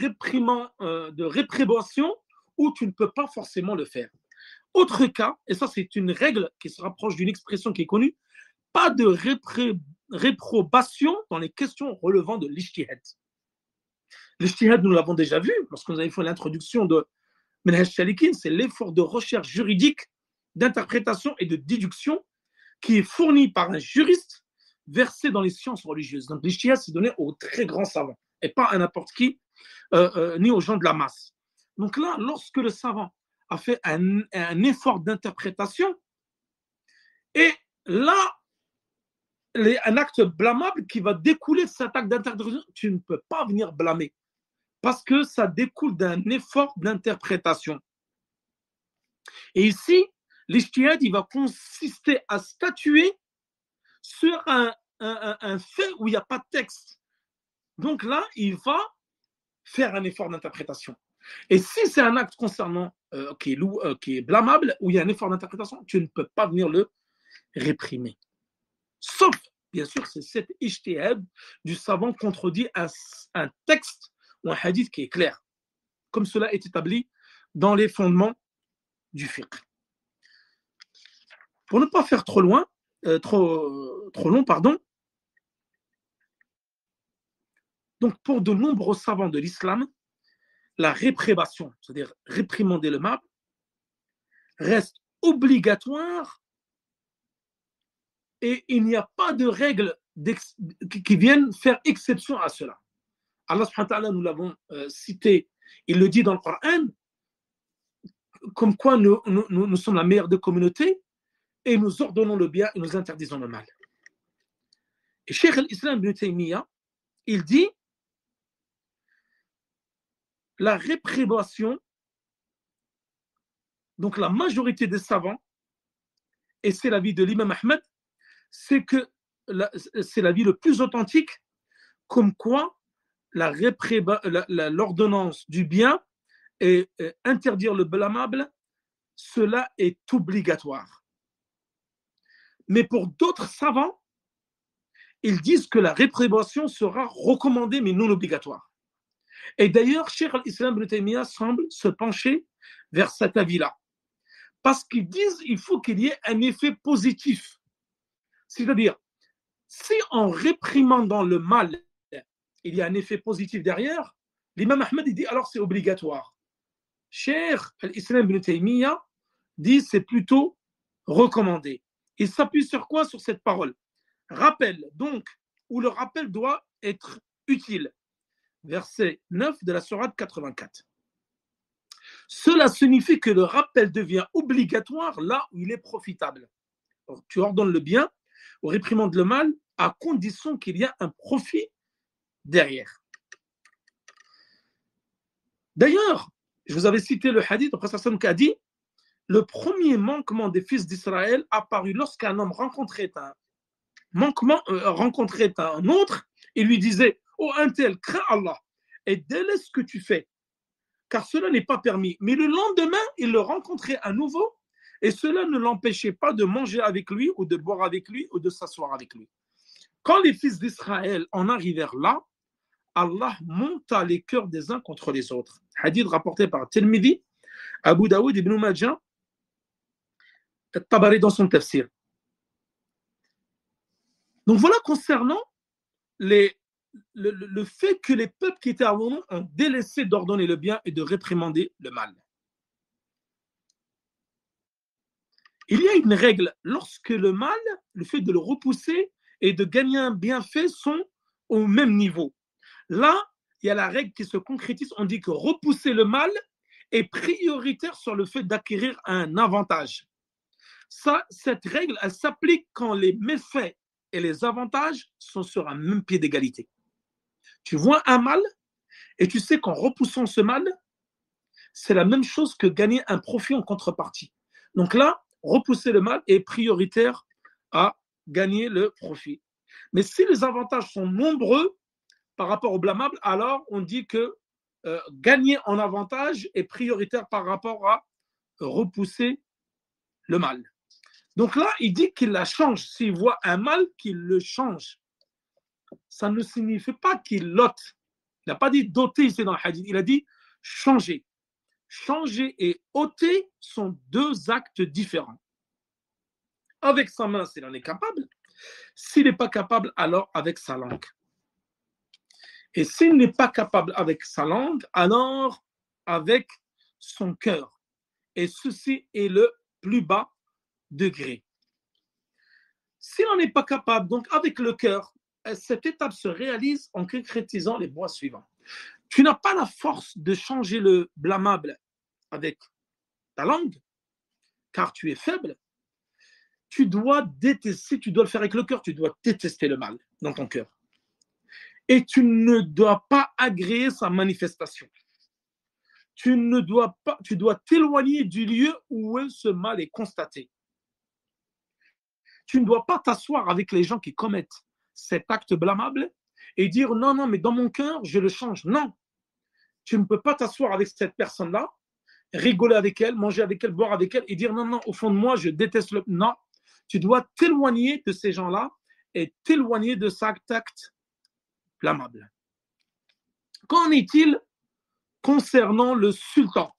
réprobation où tu ne peux pas forcément le faire. Autre cas, et ça, c'est une règle qui se rapproche d'une expression qui est connue, pas de réprobation dans les questions relevant de l'ijtihad. L'ijtihad, nous l'avons déjà vu lorsque nous avons fait l'introduction de Minhaj Shalikin, c'est l'effort de recherche juridique, d'interprétation et de déduction qui est fourni par un juriste versé dans les sciences religieuses. Donc l'ijtihad, c'est donné aux très grands savants et pas à n'importe qui, ni aux gens de la masse. Donc là, lorsque le savant a fait un effort d'interprétation, et là, un acte blâmable qui va découler de cet acte d'interprétation, tu ne peux pas venir blâmer parce que ça découle d'un effort d'interprétation. Et ici, l'ijtihad, il va consister à statuer sur un fait où il n'y a pas de texte. Donc là, il va faire un effort d'interprétation. Et si c'est un acte concernant qui est blâmable, où il y a un effort d'interprétation, tu ne peux pas venir le réprimer. Sauf, bien sûr, c'est cet ijtihad du savant contredit un texte ou un hadith qui est clair, comme cela est établi dans les fondements du fiqh. Pour ne pas faire trop long, donc pour de nombreux savants de l'islam, la réprébation, c'est-à-dire réprimander le mal, reste obligatoire et il n'y a pas de règles qui viennent faire exception à cela. Allah subhanahu wa ta'ala, nous l'avons cité, il le dit dans le Coran, comme quoi nous sommes la meilleure des communautés et nous ordonnons le bien et nous interdisons le mal. Et Cheikh al-Islam ibn Taymiyyah, il dit la réprébation, donc la majorité des savants, et c'est l'avis de l'imam Ahmed, c'est que c'est l'avis le plus authentique, comme quoi l'ordonnance du bien et interdire le blâmable, cela est obligatoire. Mais pour d'autres savants, ils disent que la réprébation sera recommandée mais non obligatoire. Et d'ailleurs, Cheikh al-Islam ibn Taymiyyah semble se pencher vers cet avis-là. Parce qu'ils disent qu'il faut qu'il y ait un effet positif. C'est-à-dire, si en réprimandant le mal, il y a un effet positif derrière, l'imam Ahmed il dit alors c'est obligatoire. Cheikh al-Islam ibn Taymiyyah dit c'est plutôt recommandé. Il s'appuie sur quoi? Sur cette parole. Rappelle donc où le rappel doit être utile. Verset 9 de la sourate 84. Cela signifie que le rappel devient obligatoire là où il est profitable. Alors, tu ordonnes le bien ou réprimandes le mal à condition qu'il y ait un profit derrière. D'ailleurs, je vous avais cité le hadith, le prophète qui a dit le premier manquement des fils d'Israël apparut lorsqu'un homme rencontrait un autre et lui disait oh un tel, crains Allah et délaisse ce que tu fais, car cela n'est pas permis. Mais le lendemain, il le rencontrait à nouveau et cela ne l'empêchait pas de manger avec lui ou de boire avec lui ou de s'asseoir avec lui. Quand les fils d'Israël en arrivèrent là, Allah monta les cœurs des uns contre les autres. Hadith rapporté par Tirmidhi, Abu Daoud, Ibn Majah, Tabari dans son tafsir. Donc voilà concernant le fait que les peuples qui étaient avant nous ont délaissé d'ordonner le bien et de réprimander le mal. Il y a une règle, lorsque le mal, le fait de le repousser et de gagner un bienfait sont au même niveau. Là, il y a la règle qui se concrétise, on dit que repousser le mal est prioritaire sur le fait d'acquérir un avantage. Cette règle, elle s'applique quand les méfaits et les avantages sont sur un même pied d'égalité. Tu vois un mal et tu sais qu'en repoussant ce mal, c'est la même chose que gagner un profit en contrepartie. Donc là, repousser le mal est prioritaire à gagner le profit. Mais si les avantages sont nombreux par rapport au blâmable, alors on dit que gagner en avantage est prioritaire par rapport à repousser le mal. Donc là, il dit qu'il la change. S'il voit un mal, qu'il le change. Ça ne signifie pas qu'il l'ôte. Il n'a pas dit d'ôter ici dans le hadith. Il a dit changer. Changer et ôter sont deux actes différents. Avec sa main, s'il en est capable. S'il n'est pas capable, alors avec sa langue. Et s'il n'est pas capable avec sa langue, alors avec son cœur. Et ceci est le plus bas degré. S'il n'en est pas capable, donc avec le cœur, cette étape se réalise en concrétisant les points suivants. Tu n'as pas la force de changer le blâmable avec ta langue, car tu es faible. Tu dois détester, tu dois le faire avec le cœur, tu dois détester le mal dans ton cœur. Et tu ne dois pas agréer sa manifestation. Tu dois t'éloigner du lieu où ce mal est constaté. Tu ne dois pas t'asseoir avec les gens qui commettent cet acte blâmable et dire non, mais dans mon cœur, je le change. Non, tu ne peux pas t'asseoir avec cette personne-là, rigoler avec elle, manger avec elle, boire avec elle et dire non, au fond de moi, je déteste le. Non, tu dois t'éloigner de ces gens-là et t'éloigner de cet acte blâmable. Qu'en est-il concernant le sultan?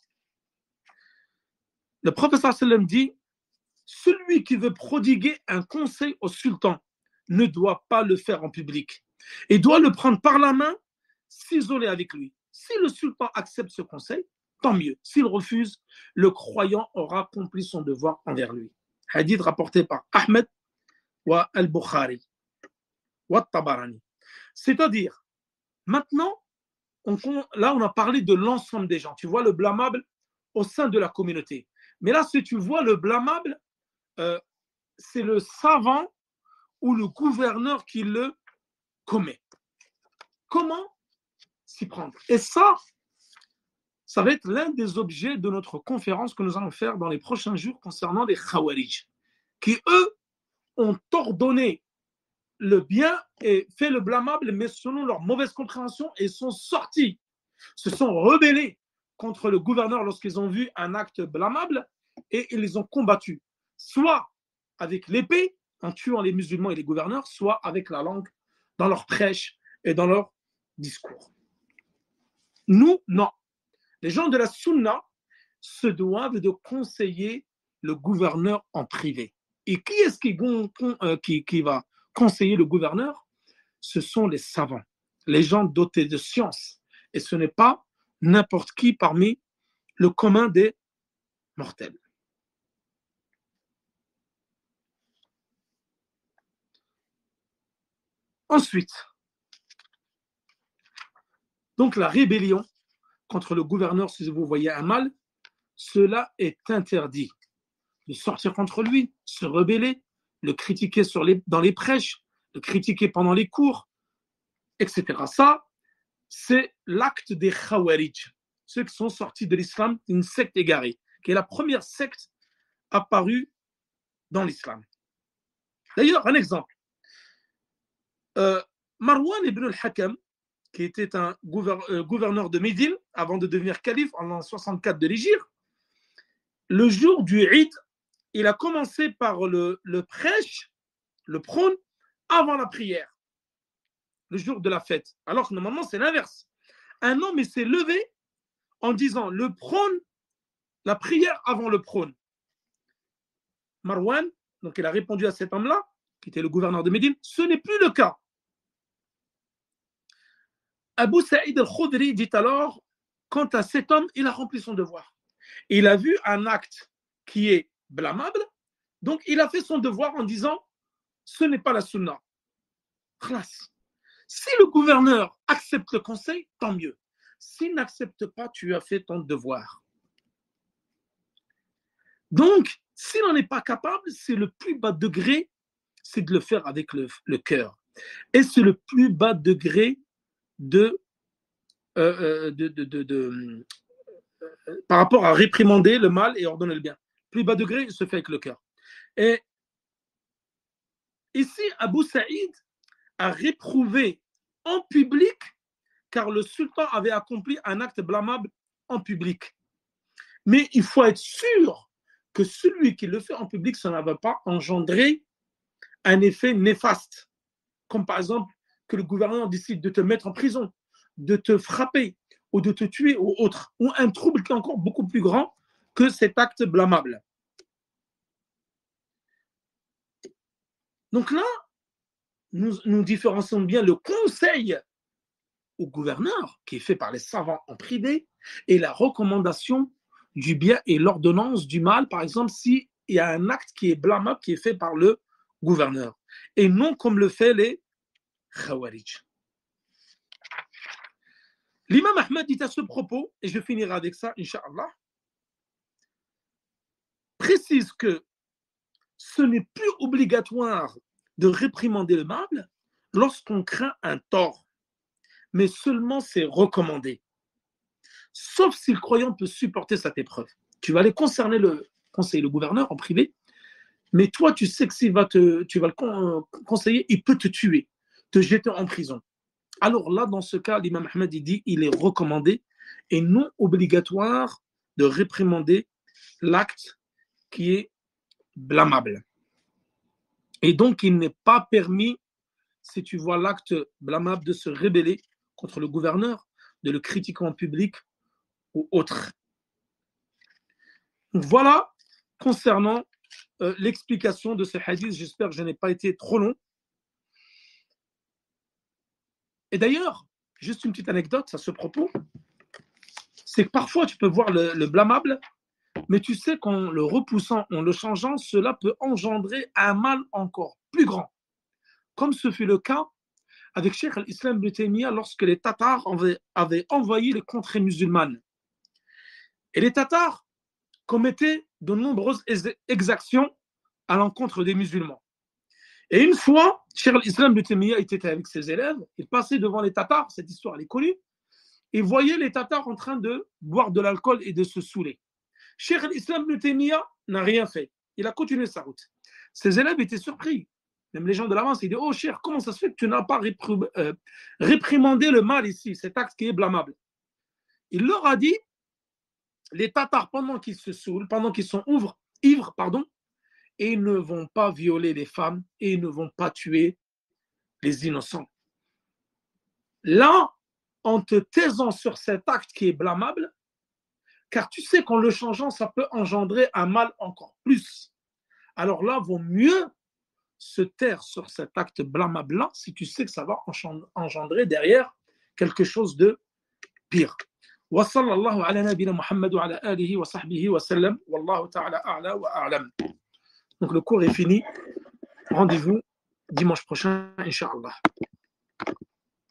Le prophète sallam dit celui qui veut prodiguer un conseil au sultan ne doit pas le faire en public et doit le prendre par la main, s'isoler avec lui. Si le sultan accepte ce conseil, tant mieux. S'il refuse, le croyant aura accompli son devoir envers lui. Hadith rapporté par Ahmed wa al-Bukhari wa Tabarani. C'est-à-dire, maintenant, là on a parlé de l'ensemble des gens. Tu vois le blâmable au sein de la communauté. Mais là, si tu vois le blâmable, c'est le savant ou le gouverneur qui le commet. Comment s'y prendre? Et ça va être l'un des objets de notre conférence que nous allons faire dans les prochains jours concernant les Khawarij, qui eux ont ordonné le bien et fait le blâmable, mais selon leur mauvaise compréhension, et sont sortis, se sont rebellés contre le gouverneur lorsqu'ils ont vu un acte blâmable et ils les ont combattus, soit avec l'épée, en tuant les musulmans et les gouverneurs, soit avec la langue dans leur prêche et dans leur discours. Nous, non. Les gens de la Sunna se doivent de conseiller le gouverneur en privé. Et qui est-ce qui va conseiller le gouverneur? Ce sont les savants, les gens dotés de science. Et ce n'est pas n'importe qui parmi le commun des mortels. Ensuite, donc la rébellion contre le gouverneur, si vous voyez un mal, cela est interdit. De sortir contre lui, se rebeller, le critiquer dans les prêches, le critiquer pendant les cours, etc. Ça, c'est l'acte des Khawarij, ceux qui sont sortis de l'islam, une secte égarée, qui est la première secte apparue dans l'islam. D'ailleurs, un exemple. Marwan ibn al-Hakam, qui était un gouverneur de Médine avant de devenir calife en l'an 64 de l'Hégire, le jour du Eid, il a commencé par le prêche, le prône, avant la prière, le jour de la fête. Alors que normalement, c'est l'inverse. Un homme il s'est levé en disant le prône, la prière avant le prône. Marwan, donc il a répondu à cet homme-là, qui était le gouverneur de Médine, ce n'est plus le cas. Abu Saïd al-Khudri dit alors, quant à cet homme, il a rempli son devoir. Il a vu un acte qui est blâmable, donc il a fait son devoir en disant, ce n'est pas la sunna. Classe. Si le gouverneur accepte le conseil, tant mieux. S'il n'accepte pas, tu as fait ton devoir. Donc, s'il n'en est pas capable, c'est le plus bas degré, c'est de le faire avec le cœur. Et c'est le plus bas degré par rapport à réprimander le mal et ordonner le bien. Plus bas degré, il se fait avec le cœur. Et ici, Abu Saïd a réprouvé en public car le sultan avait accompli un acte blâmable en public. Mais il faut être sûr que celui qui le fait en public, ça ne va pas engendrer un effet néfaste. Comme par exemple que le gouvernement décide de te mettre en prison, de te frapper ou de te tuer ou autre, ou un trouble qui est encore beaucoup plus grand que cet acte blâmable. Donc là, nous différencions bien le conseil au gouverneur, qui est fait par les savants en privé, et la recommandation du bien et l'ordonnance du mal, par exemple, s'il y a un acte qui est blâmable, qui est fait par le gouverneur, et non comme le fait les Khawarij. L'imam Ahmed dit à ce propos, et je finirai avec ça, Inch'Allah, précise que ce n'est plus obligatoire de réprimander le mal lorsqu'on craint un tort, mais seulement c'est recommandé. Sauf si le croyant peut supporter cette épreuve. Tu vas aller concerner le conseiller, le gouverneur en privé, mais toi, tu sais que tu vas le conseiller, il peut te tuer, te jeter en prison. Alors là, dans ce cas, l'imam Ahmed il dit il est recommandé et non obligatoire de réprimander l'acte qui est blâmable. Et donc, il n'est pas permis, si tu vois l'acte blâmable, de se rebeller contre le gouverneur, de le critiquer en public ou autre. Donc, voilà concernant l'explication de ce hadith. J'espère que je n'ai pas été trop long. Et d'ailleurs, juste une petite anecdote à ce propos, c'est que parfois tu peux voir le blâmable, mais tu sais qu'en le repoussant, en le changeant, cela peut engendrer un mal encore plus grand. Comme ce fut le cas avec Cheikh al-Islam ibn Taymiyyah lorsque les Tatars avaient envahi les contrées musulmanes. Et les Tatars commettaient de nombreuses exactions à l'encontre des musulmans. Et une fois, Cheikh al-Islam ibn Taymiyyah était avec ses élèves, il passait devant les Tatars, cette histoire elle est connue, et voyait les Tatars en train de boire de l'alcool et de se saouler. Cheikh al-Islam ibn Taymiyyah n'a rien fait. Il a continué sa route. Ses élèves étaient surpris. Même les gens de l'avance, ils disent « Oh, Cheikh, comment ça se fait que tu n'as pas réprimandé le mal ici, cet acte qui est blâmable ?» Il leur a dit « Les Tatars, pendant qu'ils se saoulent, pendant qu'ils sont ivres, et ils ne vont pas violer les femmes et ils ne vont pas tuer les innocents. Là, en te taisant sur cet acte qui est blâmable, car tu sais qu'en le changeant, ça peut engendrer un mal encore plus. Alors là, vaut mieux se taire sur cet acte blâmable-là si tu sais que ça va engendrer derrière quelque chose de pire. Wa sallallahu ala nabina Muhammad wa ala alihi wa sahbihi wa sallam. Wallahu ta'ala a'la wa a'lam. Donc le cours est fini. Rendez-vous dimanche prochain, Inch'Allah.